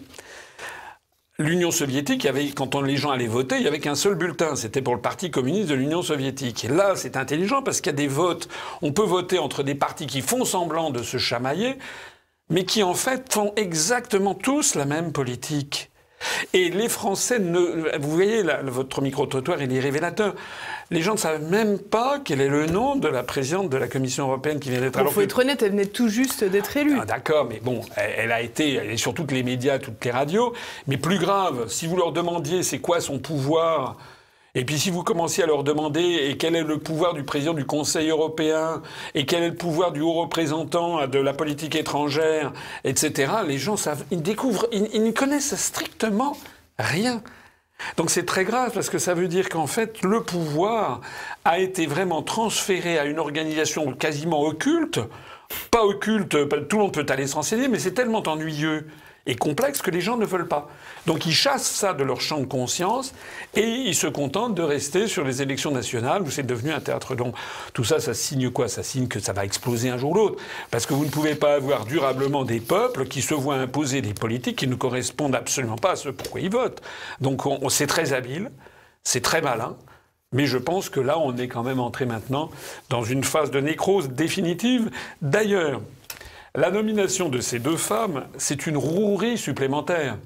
L'Union soviétique, il y avait, quand on, les gens allaient voter, il n'y avait qu'un seul bulletin. C'était pour le Parti communiste de l'Union soviétique. Et là, c'est intelligent parce qu'il y a des votes. On peut voter entre des partis qui font semblant de se chamailler, mais qui en fait font exactement tous la même politique. Et les Français ne... Vous voyez, là, votre micro-trottoir, il est révélateur. Les gens ne savent même pas quel est le nom de la présidente de la Commission européenne qui vient d'être... Il faut être honnête, elle venait tout juste d'être élue. Ah, d'accord, mais bon, elle, elle a été... Elle est sur toutes les médias, toutes les radios. Mais plus grave, si vous leur demandiez c'est quoi son pouvoir... Et puis si vous commenciez à leur demander et quel est le pouvoir du président du Conseil européen et quel est le pouvoir du haut représentant de la politique étrangère, et cetera, les gens savent, ils découvrent, ils, ils ne connaissent strictement rien. Donc c'est très grave parce que ça veut dire qu'en fait le pouvoir a été vraiment transféré à une organisation quasiment occulte, pas occulte, tout le monde peut aller se renseigner, mais c'est tellement ennuyeux et complexe que les gens ne veulent pas. Donc ils chassent ça de leur champ de conscience et ils se contentent de rester sur les élections nationales où c'est devenu un théâtre d'ombre. Tout ça, ça signe quoi? Ça signe que ça va exploser un jour ou l'autre. Parce que vous ne pouvez pas avoir durablement des peuples qui se voient imposer des politiques qui ne correspondent absolument pas à ce pourquoi ils votent. Donc on, on, c'est très habile, c'est très malin. Mais je pense que là, on est quand même entré maintenant dans une phase de nécrose définitive. D'ailleurs, la nomination de ces deux femmes, c'est une rouerie supplémentaire.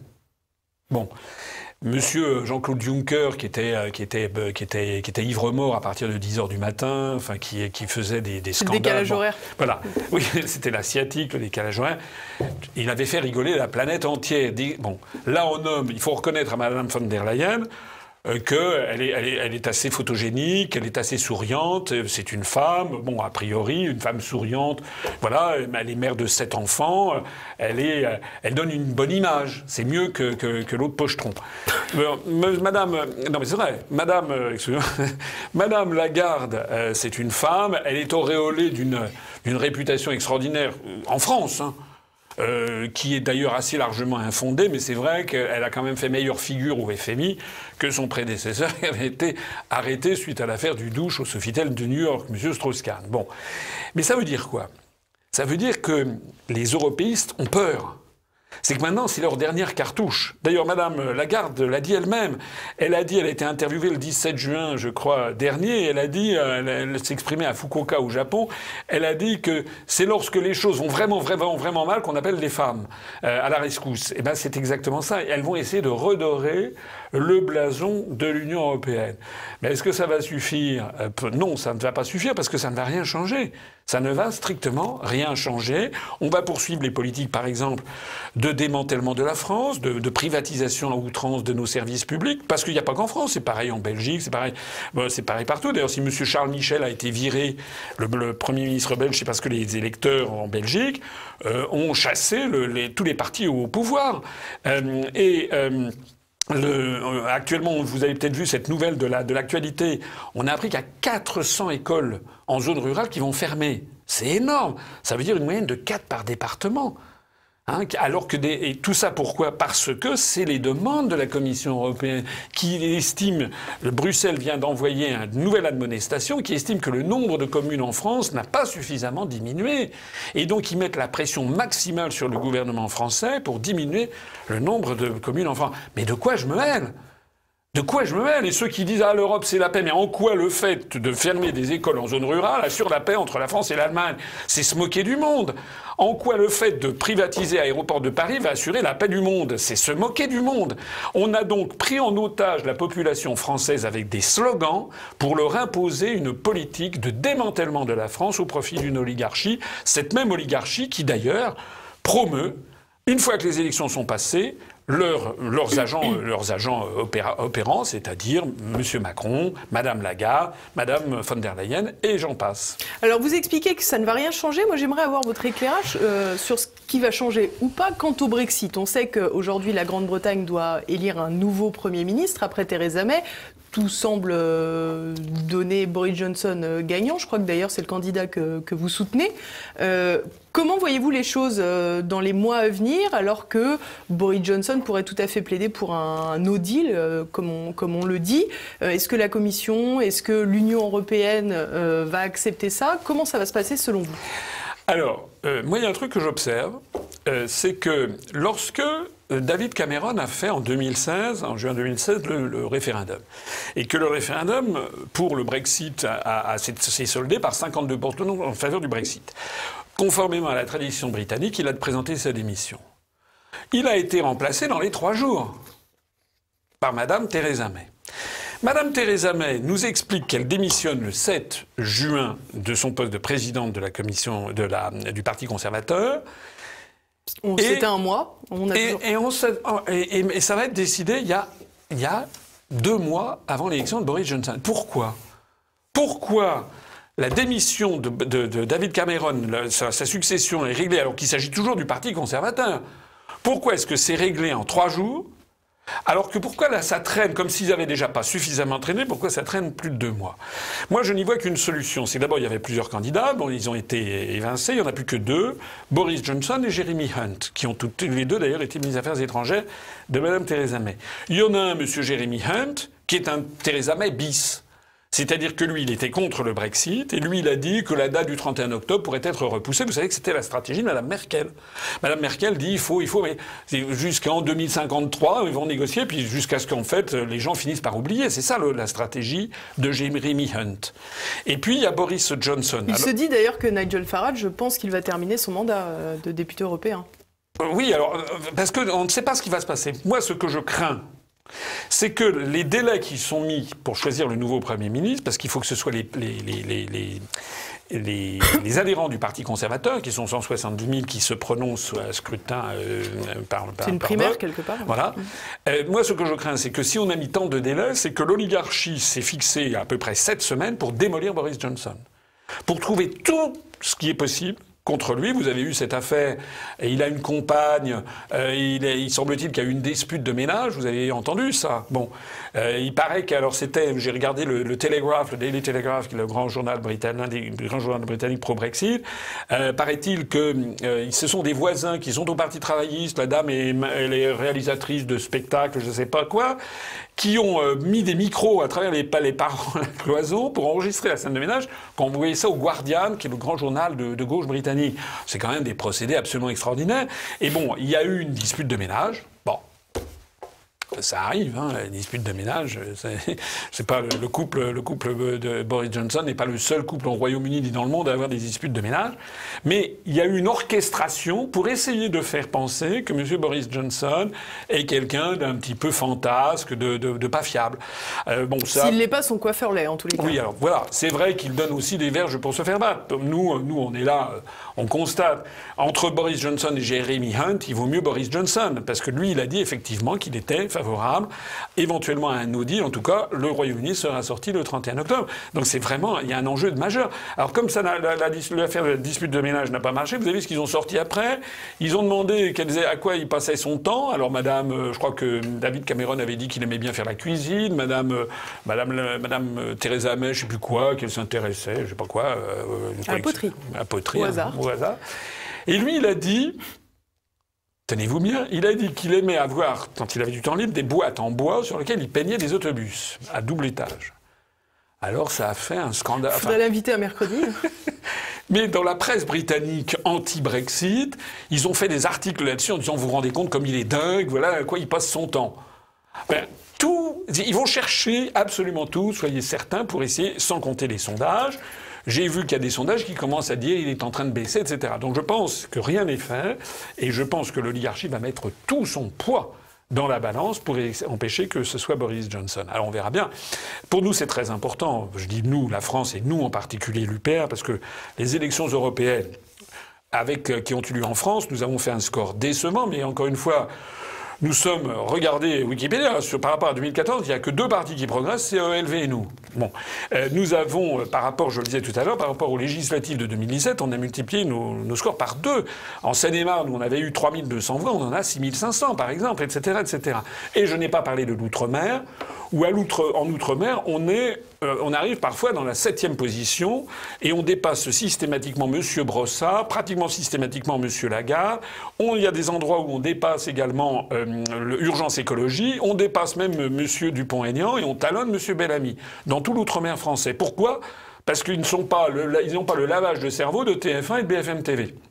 Bon, Monsieur Jean-Claude Juncker, qui était, qui était, qui était, qui était ivre-mort à partir de dix heures du matin, enfin, qui, qui faisait des, des scandales. Le décalage horaire. Bon, voilà. Oui, c'était l'asiatique, le décalage horaire. Il avait fait rigoler la planète entière. Bon, là, on nomme, il faut reconnaître à Madame von der Leyen Euh, qu'elle est, elle est, elle est assez photogénique, elle est assez souriante, c'est une femme, bon, a priori, une femme souriante, voilà, elle est mère de sept enfants, elle, est, elle donne une bonne image, c'est mieux que, que, que l'autre pochetron. Madame, non mais c'est vrai, Madame, excusez-moi, Madame Lagarde, euh, c'est une femme, elle est auréolée d'une d'une réputation extraordinaire en France, hein. Euh, qui est d'ailleurs assez largement infondée, mais c'est vrai qu'elle a quand même fait meilleure figure au F M I que son prédécesseur qui avait été arrêté suite à l'affaire du douche au Sofitel de New York, M. Strauss-Kahn. Bon. Mais ça veut dire quoi? Ça veut dire que les européistes ont peur. C'est que maintenant, c'est leur dernière cartouche. D'ailleurs, Madame Lagarde l'a dit elle-même. Elle a dit, elle a été interviewée le dix-sept juin, je crois, dernier. Elle a dit, elle, elle s'exprimait à Fukuoka au Japon. Elle a dit que c'est lorsque les choses vont vraiment, vraiment, vraiment mal qu'on appelle les femmes euh, à la rescousse. Et ben, c'est exactement ça. Elles vont essayer de redorer le blason de l'Union européenne. Mais est-ce que ça va suffire? euh, Non, ça ne va pas suffire parce que ça ne va rien changer. Ça ne va strictement rien changer. On va poursuivre les politiques, par exemple, de démantèlement de la France, de, de privatisation à outrance de nos services publics, parce qu'il n'y a pas qu'en France, c'est pareil en Belgique, c'est pareil, bon, c'est pareil partout. D'ailleurs, si M. Charles Michel a été viré, le, le Premier ministre belge, c'est parce que les électeurs en Belgique euh, ont chassé le, les, tous les partis au pouvoir. Euh, et... Euh, Le, actuellement, vous avez peut-être vu cette nouvelle de la, de l'actualité. On a appris qu'il y a quatre cents écoles en zone rurale qui vont fermer. C'est énorme. Ça veut dire une moyenne de quatre par département. Hein, alors que des, et tout ça pourquoi? Parce que c'est les demandes de la Commission européenne qui estime, Bruxelles vient d'envoyer une nouvelle admonestation qui estime que le nombre de communes en France n'a pas suffisamment diminué. Et donc ils mettent la pression maximale sur le gouvernement français pour diminuer le nombre de communes en France. Mais de quoi je me mêle? De quoi je me mêle? Et ceux qui disent « Ah, l'Europe, c'est la paix », mais en quoi le fait de fermer des écoles en zone rurale assure la paix entre la France et l'Allemagne? C'est se moquer du monde. En quoi le fait de privatiser Aéroport de Paris va assurer la paix du monde? C'est se moquer du monde. On a donc pris en otage la population française avec des slogans pour leur imposer une politique de démantèlement de la France au profit d'une oligarchie. Cette même oligarchie qui, d'ailleurs, promeut, une fois que les élections sont passées, Leurs, leurs agents, leurs agents opéra, opérants, c'est-à-dire M. Macron, Mme Lagarde, Mme von der Leyen, et j'en passe. Alors vous expliquez que ça ne va rien changer. Moi j'aimerais avoir votre éclairage euh, sur ce qui va changer ou pas quant au Brexit. On sait qu'aujourd'hui la Grande-Bretagne doit élire un nouveau Premier ministre après Theresa May. Tout semble euh, donner Boris Johnson euh, gagnant. Je crois que d'ailleurs c'est le candidat que, que vous soutenez. Euh, comment voyez-vous les choses euh, dans les mois à venir, alors que Boris Johnson pourrait tout à fait plaider pour un, un no deal, euh, comme, on, comme on le dit? euh, Est-ce que la Commission, est-ce que l'Union européenne euh, va accepter ça? Comment ça va se passer selon vous? Alors, euh, moi il y a un truc que j'observe, euh, c'est que lorsque David Cameron a fait en deux mille seize, en juin deux mille seize, le, le référendum. Et que le référendum pour le Brexit a, a, a, s'est soldé par cinquante-deux pour cent en faveur du Brexit. Conformément à la tradition britannique, il a présenté sa démission. Il a été remplacé dans les trois jours par Mme Theresa May. Mme Theresa May nous explique qu'elle démissionne le sept juin de son poste de présidente de la commission de la, du Parti conservateur. C'était un mois. On a et, toujours... et, on, et, et, et ça va être décidé il y a, il y a deux mois avant l'élection de Boris Johnson. Pourquoi? Pourquoi la démission de, de, de David Cameron, la, sa, sa succession est réglée alors qu'il s'agit toujours du Parti conservateur? Pourquoi est-ce que c'est réglé en trois jours? Alors que pourquoi là ça traîne, comme s'ils n'avaient déjà pas suffisamment traîné, pourquoi ça traîne plus de deux mois? Moi je n'y vois qu'une solution. C'est d'abord il y avait plusieurs candidats, bon ils ont été évincés, il n'y en a plus que deux, Boris Johnson et Jeremy Hunt, qui ont tous les deux d'ailleurs été ministres des Affaires étrangères de Mme Theresa May. Il y en a un, M. Jeremy Hunt, qui est un Theresa May bis. C'est-à-dire que lui, il était contre le Brexit, et lui, il a dit que la date du trente et un octobre pourrait être repoussée. Vous savez que c'était la stratégie de Mme Merkel. Mme Merkel dit il faut, il faut, mais jusqu'en deux mille cinquante-trois, ils vont négocier, puis jusqu'à ce qu'en fait, les gens finissent par oublier. C'est ça le, la stratégie de Jeremy Hunt. Et puis, il y a Boris Johnson. Il alors, se dit d'ailleurs que Nigel Farage, je pense qu'il va terminer son mandat de député européen. Oui, alors, parce qu'on ne sait pas ce qui va se passer. Moi, ce que je crains, c'est que les délais qui sont mis pour choisir le nouveau Premier ministre, parce qu'il faut que ce soit les, les, les, les, les, les, les adhérents du Parti conservateur, qui sont cent soixante-dix mille, qui se prononcent à scrutin euh, par, par C'est une par primaire vote. quelque part. Voilà. Mmh. Euh, moi, ce que je crains, c'est que si on a mis tant de délais, c'est que l'oligarchie s'est fixée à peu près sept semaines pour démolir Boris Johnson. Pour trouver tout ce qui est possible contre lui. Vous avez eu cette affaire, et il a une compagne, euh, il, est, il semble-t-il qu'il y a eu une dispute de ménage, vous avez entendu ça? Bon, euh, il paraît qu'alors c'était, j'ai regardé le, le Telegraph, le Daily Telegraph, qui est le grand journal britannique, l'un des grands journaux britanniques pro-Brexit, euh, paraît-il que euh, ce sont des voisins qui sont au Parti travailliste, la dame est, elle est réalisatrice de spectacles, je ne sais pas quoi, qui ont euh, mis des micros à travers les, les parents à la cloison pour enregistrer la scène de ménage. Quand vous voyez ça au Guardian, qui est le grand journal de, de gauche britannique, c'est quand même des procédés absolument extraordinaires. Et bon, il y a eu une dispute de ménage. Bon, ça arrive, hein, la dispute de ménage. C'est pas le, le couple, le couple de Boris Johnson n'est pas le seul couple au Royaume-Uni ni dans le monde à avoir des disputes de ménage. Mais il y a eu une orchestration pour essayer de faire penser que M. Boris Johnson est quelqu'un d'un petit peu fantasque, de, de, de pas fiable. Euh, bon, ça. S'il l'est pas, son coiffeur l'est en tous les cas. Oui, alors voilà, c'est vrai qu'il donne aussi des verges pour se faire battre. Nous, nous, on est là, on constate. Entre Boris Johnson et Jeremy Hunt, il vaut mieux Boris Johnson parce que lui, il a dit effectivement qu'il était favorable, éventuellement à un no deal. En tout cas, le Royaume-Uni sera sorti le trente et un octobre. Donc c'est vraiment, il y a un enjeu de majeur. Alors comme ça, l'affaire de la dispute de ménage n'a pas marché, vous avez vu ce qu'ils ont sorti après. Ils ont demandé à quoi il passait son temps. Alors Madame, je crois que David Cameron avait dit qu'il aimait bien faire la cuisine. Madame, Madame, Madame Theresa May, je sais plus quoi, qu'elle s'intéressait, je sais pas quoi. Euh, à la poterie. À la poterie. Au hein, hasard. Au hasard. Et lui, il a dit. Tenez-vous bien, il a dit qu'il aimait avoir, quand il avait du temps libre, des boîtes en bois sur lesquelles il peignait des autobus à double étage. Alors ça a fait un scandale. Il faudrait enfin... l'inviter un mercredi. Mais dans la presse britannique anti-Brexit, ils ont fait des articles là-dessus en disant « Vous vous rendez compte comme il est dingue, voilà à quoi il passe son temps. » Ben, tout, ils vont chercher absolument tout, soyez certains, pour essayer, sans compter les sondages. J'ai vu qu'il y a des sondages qui commencent à dire qu'il est en train de baisser, et cetera. Donc je pense que rien n'est fait, et je pense que l'oligarchie va mettre tout son poids dans la balance pour empêcher que ce soit Boris Johnson. Alors on verra bien. Pour nous, c'est très important. Je dis nous, la France, et nous en particulier l'U P R, parce que les élections européennes, avec qui ont eu lieu en France, nous avons fait un score décevant, mais encore une fois, nous sommes, regardez Wikipédia, sur, par rapport à deux mille quatorze, il n'y a que deux partis qui progressent, c'est E L V et nous. Bon, euh, nous avons, par rapport, je le disais tout à l'heure, par rapport aux législatives de deux mille dix-sept, on a multiplié nos, nos scores par deux. En Seine-et-Marne, on avait eu trois mille deux cents voix, on en a six mille cinq cents, par exemple, et cetera, et cetera. Et je n'ai pas parlé de l'outre-mer, où à l'outre, en outre-mer, on est, euh, on arrive parfois dans la septième position, et on dépasse systématiquement Monsieur Brossat, pratiquement systématiquement Monsieur Lagarde. On, il y a des endroits où on dépasse également euh, l'urgence écologie, on dépasse même Monsieur Dupont-Aignan et on talonne Monsieur Bellamy dans tout l'outre-mer français. Pourquoi ? Parce qu'ils ne sont pas le, ils n'ont pas le lavage de cerveau de T F un et de B F M T V.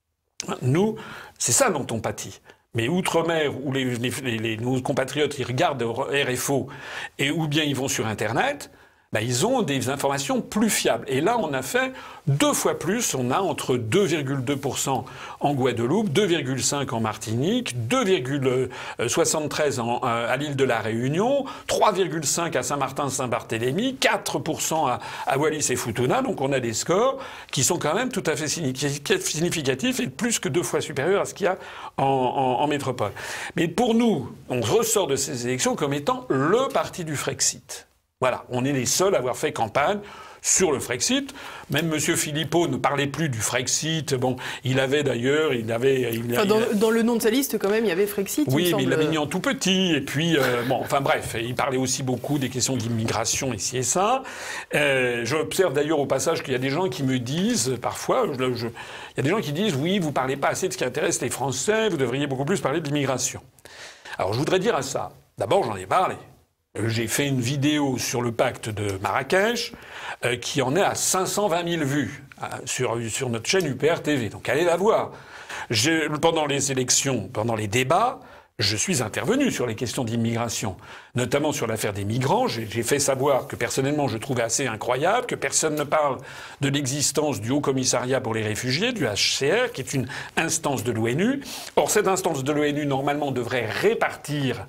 Nous, c'est ça dont on pâtit. Mais outre-mer, où les, les, les, nos compatriotes ils regardent R F O et ou bien ils vont sur Internet, ben ils ont des informations plus fiables. Et là, on a fait deux fois plus. On a entre deux virgule deux pour cent en Guadeloupe, deux virgule cinq pour cent en Martinique, deux virgule soixante-treize pour cent à l'île de la Réunion, trois virgule cinq pour cent à Saint-Martin-Saint-Barthélemy, quatre pour cent à, à Wallis et Futuna. Donc on a des scores qui sont quand même tout à fait significatifs et plus que deux fois supérieurs à ce qu'il y a en, en, en métropole. Mais pour nous, on ressort de ces élections comme étant le parti du Frexit. Voilà, on est les seuls à avoir fait campagne sur le Frexit. Même M. Philippot ne parlait plus du Frexit. Bon, il avait d'ailleurs, il avait... Il, enfin, dans, il a... dans le nom de sa liste, quand même, il y avait Frexit. Oui, il mais semble... il l'avait mis en tout petit. Et puis, euh, bon, enfin bref, il parlait aussi beaucoup des questions d'immigration ici et ça. Euh, J'observe d'ailleurs au passage qu'il y a des gens qui me disent, parfois, je, je, il y a des gens qui disent, oui, vous parlez pas assez de ce qui intéresse les Français, vous devriez beaucoup plus parler de l'immigration. Alors, je voudrais dire à ça, d'abord, j'en ai parlé. J'ai fait une vidéo sur le pacte de Marrakech euh, qui en est à cinq cent vingt mille vues euh, sur, sur notre chaîne U P R T V. Donc allez la voir. Pendant les élections, pendant les débats, je suis intervenu sur les questions d'immigration, notamment sur l'affaire des migrants. J'ai fait savoir que personnellement je trouvais assez incroyable que personne ne parle de l'existence du Haut Commissariat pour les réfugiés, du H C R, qui est une instance de l'ONU. Or cette instance de l'ONU normalement devrait répartir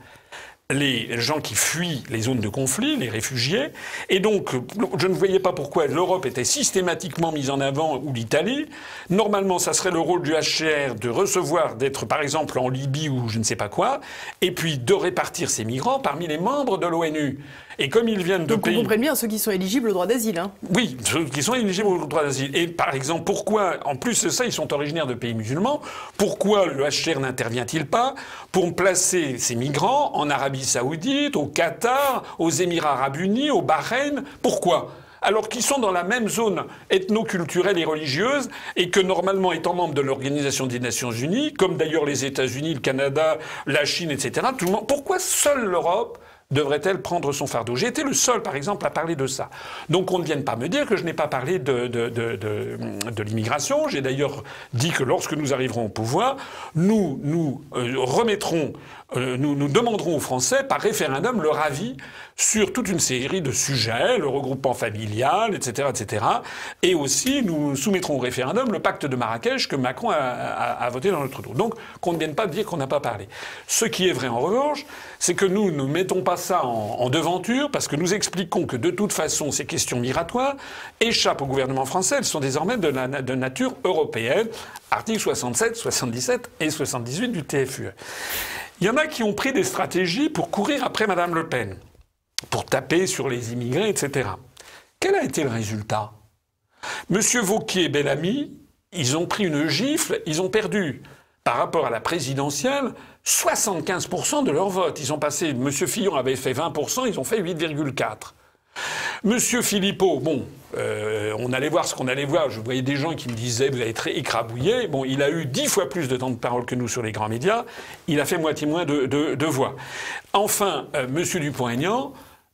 les gens qui fuient les zones de conflit, les réfugiés. Et donc, je ne voyais pas pourquoi l'Europe était systématiquement mise en avant, ou l'Italie. Normalement, ça serait le rôle du H C R de recevoir, d'être par exemple en Libye ou je ne sais pas quoi, et puis de répartir ces migrants parmi les membres de l'ONU. Et comme ils viennent de donc pays... on comprend bien ceux qui sont éligibles au droit d'asile. Hein. Oui, ceux qui sont éligibles au droit d'asile. Et par exemple, pourquoi, en plus de ça, ils sont originaires de pays musulmans, pourquoi le H C R n'intervient-il pas pour placer ces migrants en Arabie Saoudite, au Qatar, aux Émirats Arabes Unis, au Bahreïn? Pourquoi ? Alors qu'ils sont dans la même zone ethno-culturelle et religieuse, et que normalement, étant membre de l'Organisation des Nations Unies, comme d'ailleurs les États-Unis, le Canada, la Chine, et cetera, tout le monde, pourquoi seule l'Europe devrait-elle prendre son fardeau? J'ai été le seul, par exemple, à parler de ça. Donc on ne vienne pas me dire que je n'ai pas parlé de, de, de, de, de l'immigration. J'ai d'ailleurs dit que lorsque nous arriverons au pouvoir, nous nous euh, remettrons, euh, nous, nous demanderons aux Français par référendum leur avis sur toute une série de sujets, le regroupement familial, et cetera, et cetera. Et aussi, nous soumettrons au référendum le pacte de Marrakech que Macron a, a, a voté dans notre tour. Donc qu'on ne vienne pas dire qu'on n'a pas parlé. Ce qui est vrai en revanche, c'est que nous ne mettons pas ça en, en devanture, parce que nous expliquons que de toute façon, ces questions migratoires échappent au gouvernement français. Elles sont désormais de, la, de nature européenne. Articles soixante-sept, soixante-dix-sept et soixante-dix-huit du T F U E. Il y en a qui ont pris des stratégies pour courir après Madame Le Pen, pour taper sur les immigrés, et cetera. Quel a été le résultat? Monsieur Wauquiez et Bellamy, ils ont pris une gifle, ils ont perdu, par rapport à la présidentielle, soixante-quinze pour cent de leur vote. Ils ont passé, Monsieur Fillon avait fait vingt pour cent, ils ont fait huit virgule quatre. Monsieur Philippot, bon, euh, on allait voir ce qu'on allait voir. Je voyais des gens qui me disaient, vous allez être écrabouillés. Bon, il a eu dix fois plus de temps de parole que nous sur les grands médias. Il a fait moitié moins de, de, de voix. Enfin, euh, Monsieur Dupont-Aignan,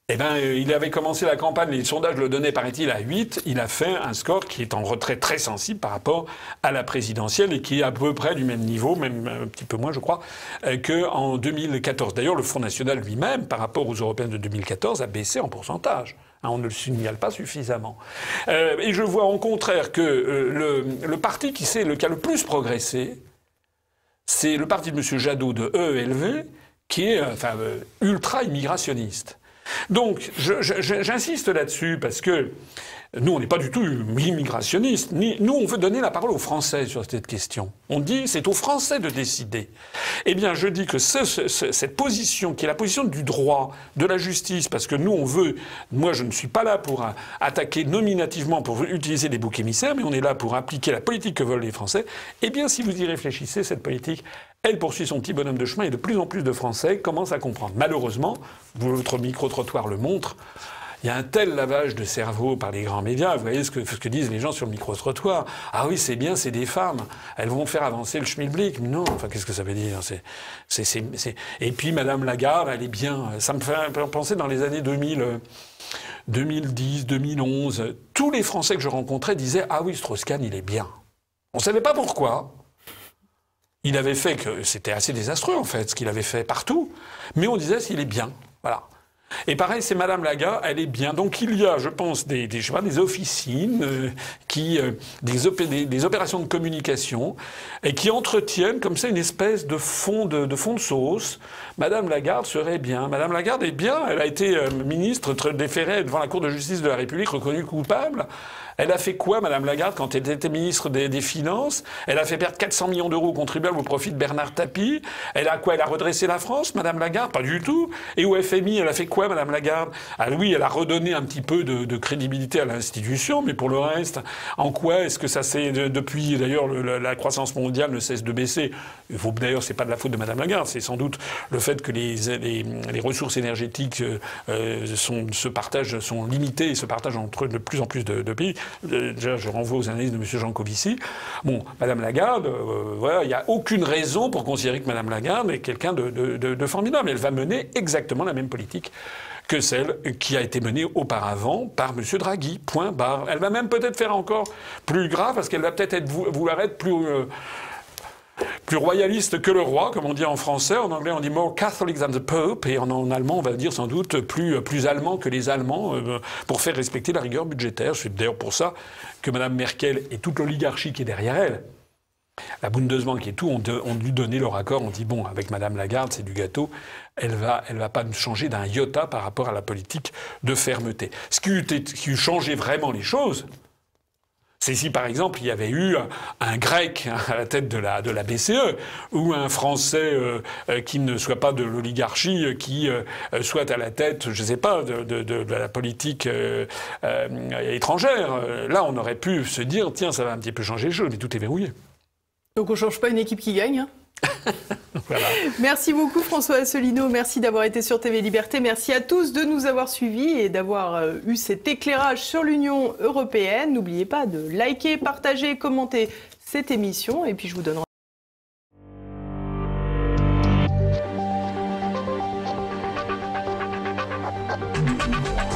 Eh bien, il avait commencé la campagne, les sondages le donnaient, paraît-il, à huit. Il a fait un score qui est en retrait très sensible par rapport à la présidentielle et qui est à peu près du même niveau, même un petit peu moins, je crois, qu'en deux mille quatorze. D'ailleurs, le Front National lui-même, par rapport aux européennes de deux mille quatorze, a baissé en pourcentage. On ne le signale pas suffisamment. Euh, et je vois au contraire que euh, le, le parti qui, sait, le, qui a le plus progressé, c'est le parti de M. Jadot de E E L V, qui est enfin, euh, ultra-immigrationniste. Donc, je, je, j'insiste là-dessus parce que nous, on n'est pas du tout immigrationnistes. Ni, nous, on veut donner la parole aux Français sur cette question. On dit c'est aux Français de décider. Eh bien, je dis que ce, ce, cette position, qui est la position du droit, de la justice, parce que nous, on veut... Moi, je ne suis pas là pour attaquer nominativement, pour utiliser des boucs émissaires, mais on est là pour appliquer la politique que veulent les Français. Eh bien, si vous y réfléchissez, cette politique... Elle poursuit son petit bonhomme de chemin et de plus en plus de Français commencent à comprendre. Malheureusement, votre micro-trottoir le montre, il y a un tel lavage de cerveau par les grands médias. Vous voyez ce que, ce que disent les gens sur le micro-trottoir. Ah oui, c'est bien, c'est des femmes. Elles vont faire avancer le schmilblick. Non, enfin, qu'est-ce que ça veut dire? c'est, c'est, c'est, c'est... Et puis, Madame Lagarde, elle est bien. Ça me fait penser dans les années deux mille... deux mille dix, deux mille onze. Tous les Français que je rencontrais disaient « Ah oui, Strauss-Kahn, il est bien ». On ne savait pas pourquoi. Il avait fait que c'était assez désastreux en fait, ce qu'il avait fait partout, mais on disait s'il est bien, voilà. Et pareil, c'est Madame Lagarde, elle est bien. Donc il y a, je pense, des, des, je sais pas, des officines, euh, qui, euh, des, opé des, des opérations de communication, et qui entretiennent comme ça une espèce de fond de, de fond de sauce. Madame Lagarde serait bien. Madame Lagarde est bien. Elle a été euh, ministre déférée devant la Cour de justice de la République, reconnue coupable. Elle a fait quoi, Madame Lagarde, quand elle était ministre des, des Finances? Elle a fait perdre quatre cents millions d'euros aux contribuables au profit de Bernard Tapie. Elle a quoi? Elle a redressé la France, Madame Lagarde? Pas du tout. Et au F M I, elle a fait quoi, Madame Lagarde? Ah oui, elle a redonné un petit peu de, de crédibilité à l'institution, mais pour le reste, en quoi est-ce que ça s'est... Depuis, d'ailleurs, le, la croissance mondiale ne cesse de baisser. D'ailleurs, c'est pas de la faute de Madame Lagarde, c'est sans doute le fait que les, les, les ressources énergétiques euh, sont, se partagent, sont limitées et se partagent entre de plus en plus de, de pays. Déjà, je renvoie aux analyses de M. Jancovici. Bon, Madame Lagarde, euh, voilà, il n'y a aucune raison pour considérer que Madame Lagarde est quelqu'un de, de, de, de formidable. Elle va mener exactement la même politique que celle qui a été menée auparavant par M. Draghi. Point barre. Elle va même peut-être faire encore plus grave parce qu'elle va peut-être être, vouloir être plus... Euh, plus royaliste que le roi, comme on dit en français. En anglais, on dit more Catholic than the Pope. Et en, en allemand, on va dire sans doute plus, plus allemand que les Allemands euh, pour faire respecter la rigueur budgétaire. C'est d'ailleurs pour ça que Mme Merkel et toute l'oligarchie qui est derrière elle, la Bundesbank et tout, ont, de, ont dû donner leur accord. On dit, bon, avec Mme Lagarde, c'est du gâteau. Elle va, elle va pas changer d'un iota par rapport à la politique de fermeté. Ce qui eût, qui eût changé vraiment les choses, c'est si, par exemple, il y avait eu un Grec à la tête de la, de la B C E ou un Français euh, qui ne soit pas de l'oligarchie, qui euh, soit à la tête, je ne sais pas, de, de, de la politique euh, euh, étrangère. Là, on aurait pu se dire, tiens, ça va un petit peu changer les choses, mais tout est verrouillé. Donc on ne change pas une équipe qui gagne, hein. Voilà. Merci beaucoup François Asselineau, merci d'avoir été sur T V Liberté, merci à tous de nous avoir suivis et d'avoir euh, eu cet éclairage sur l'Union européenne. N'oubliez pas de liker, partager, commenter cette émission et puis je vous donne rendez-vous.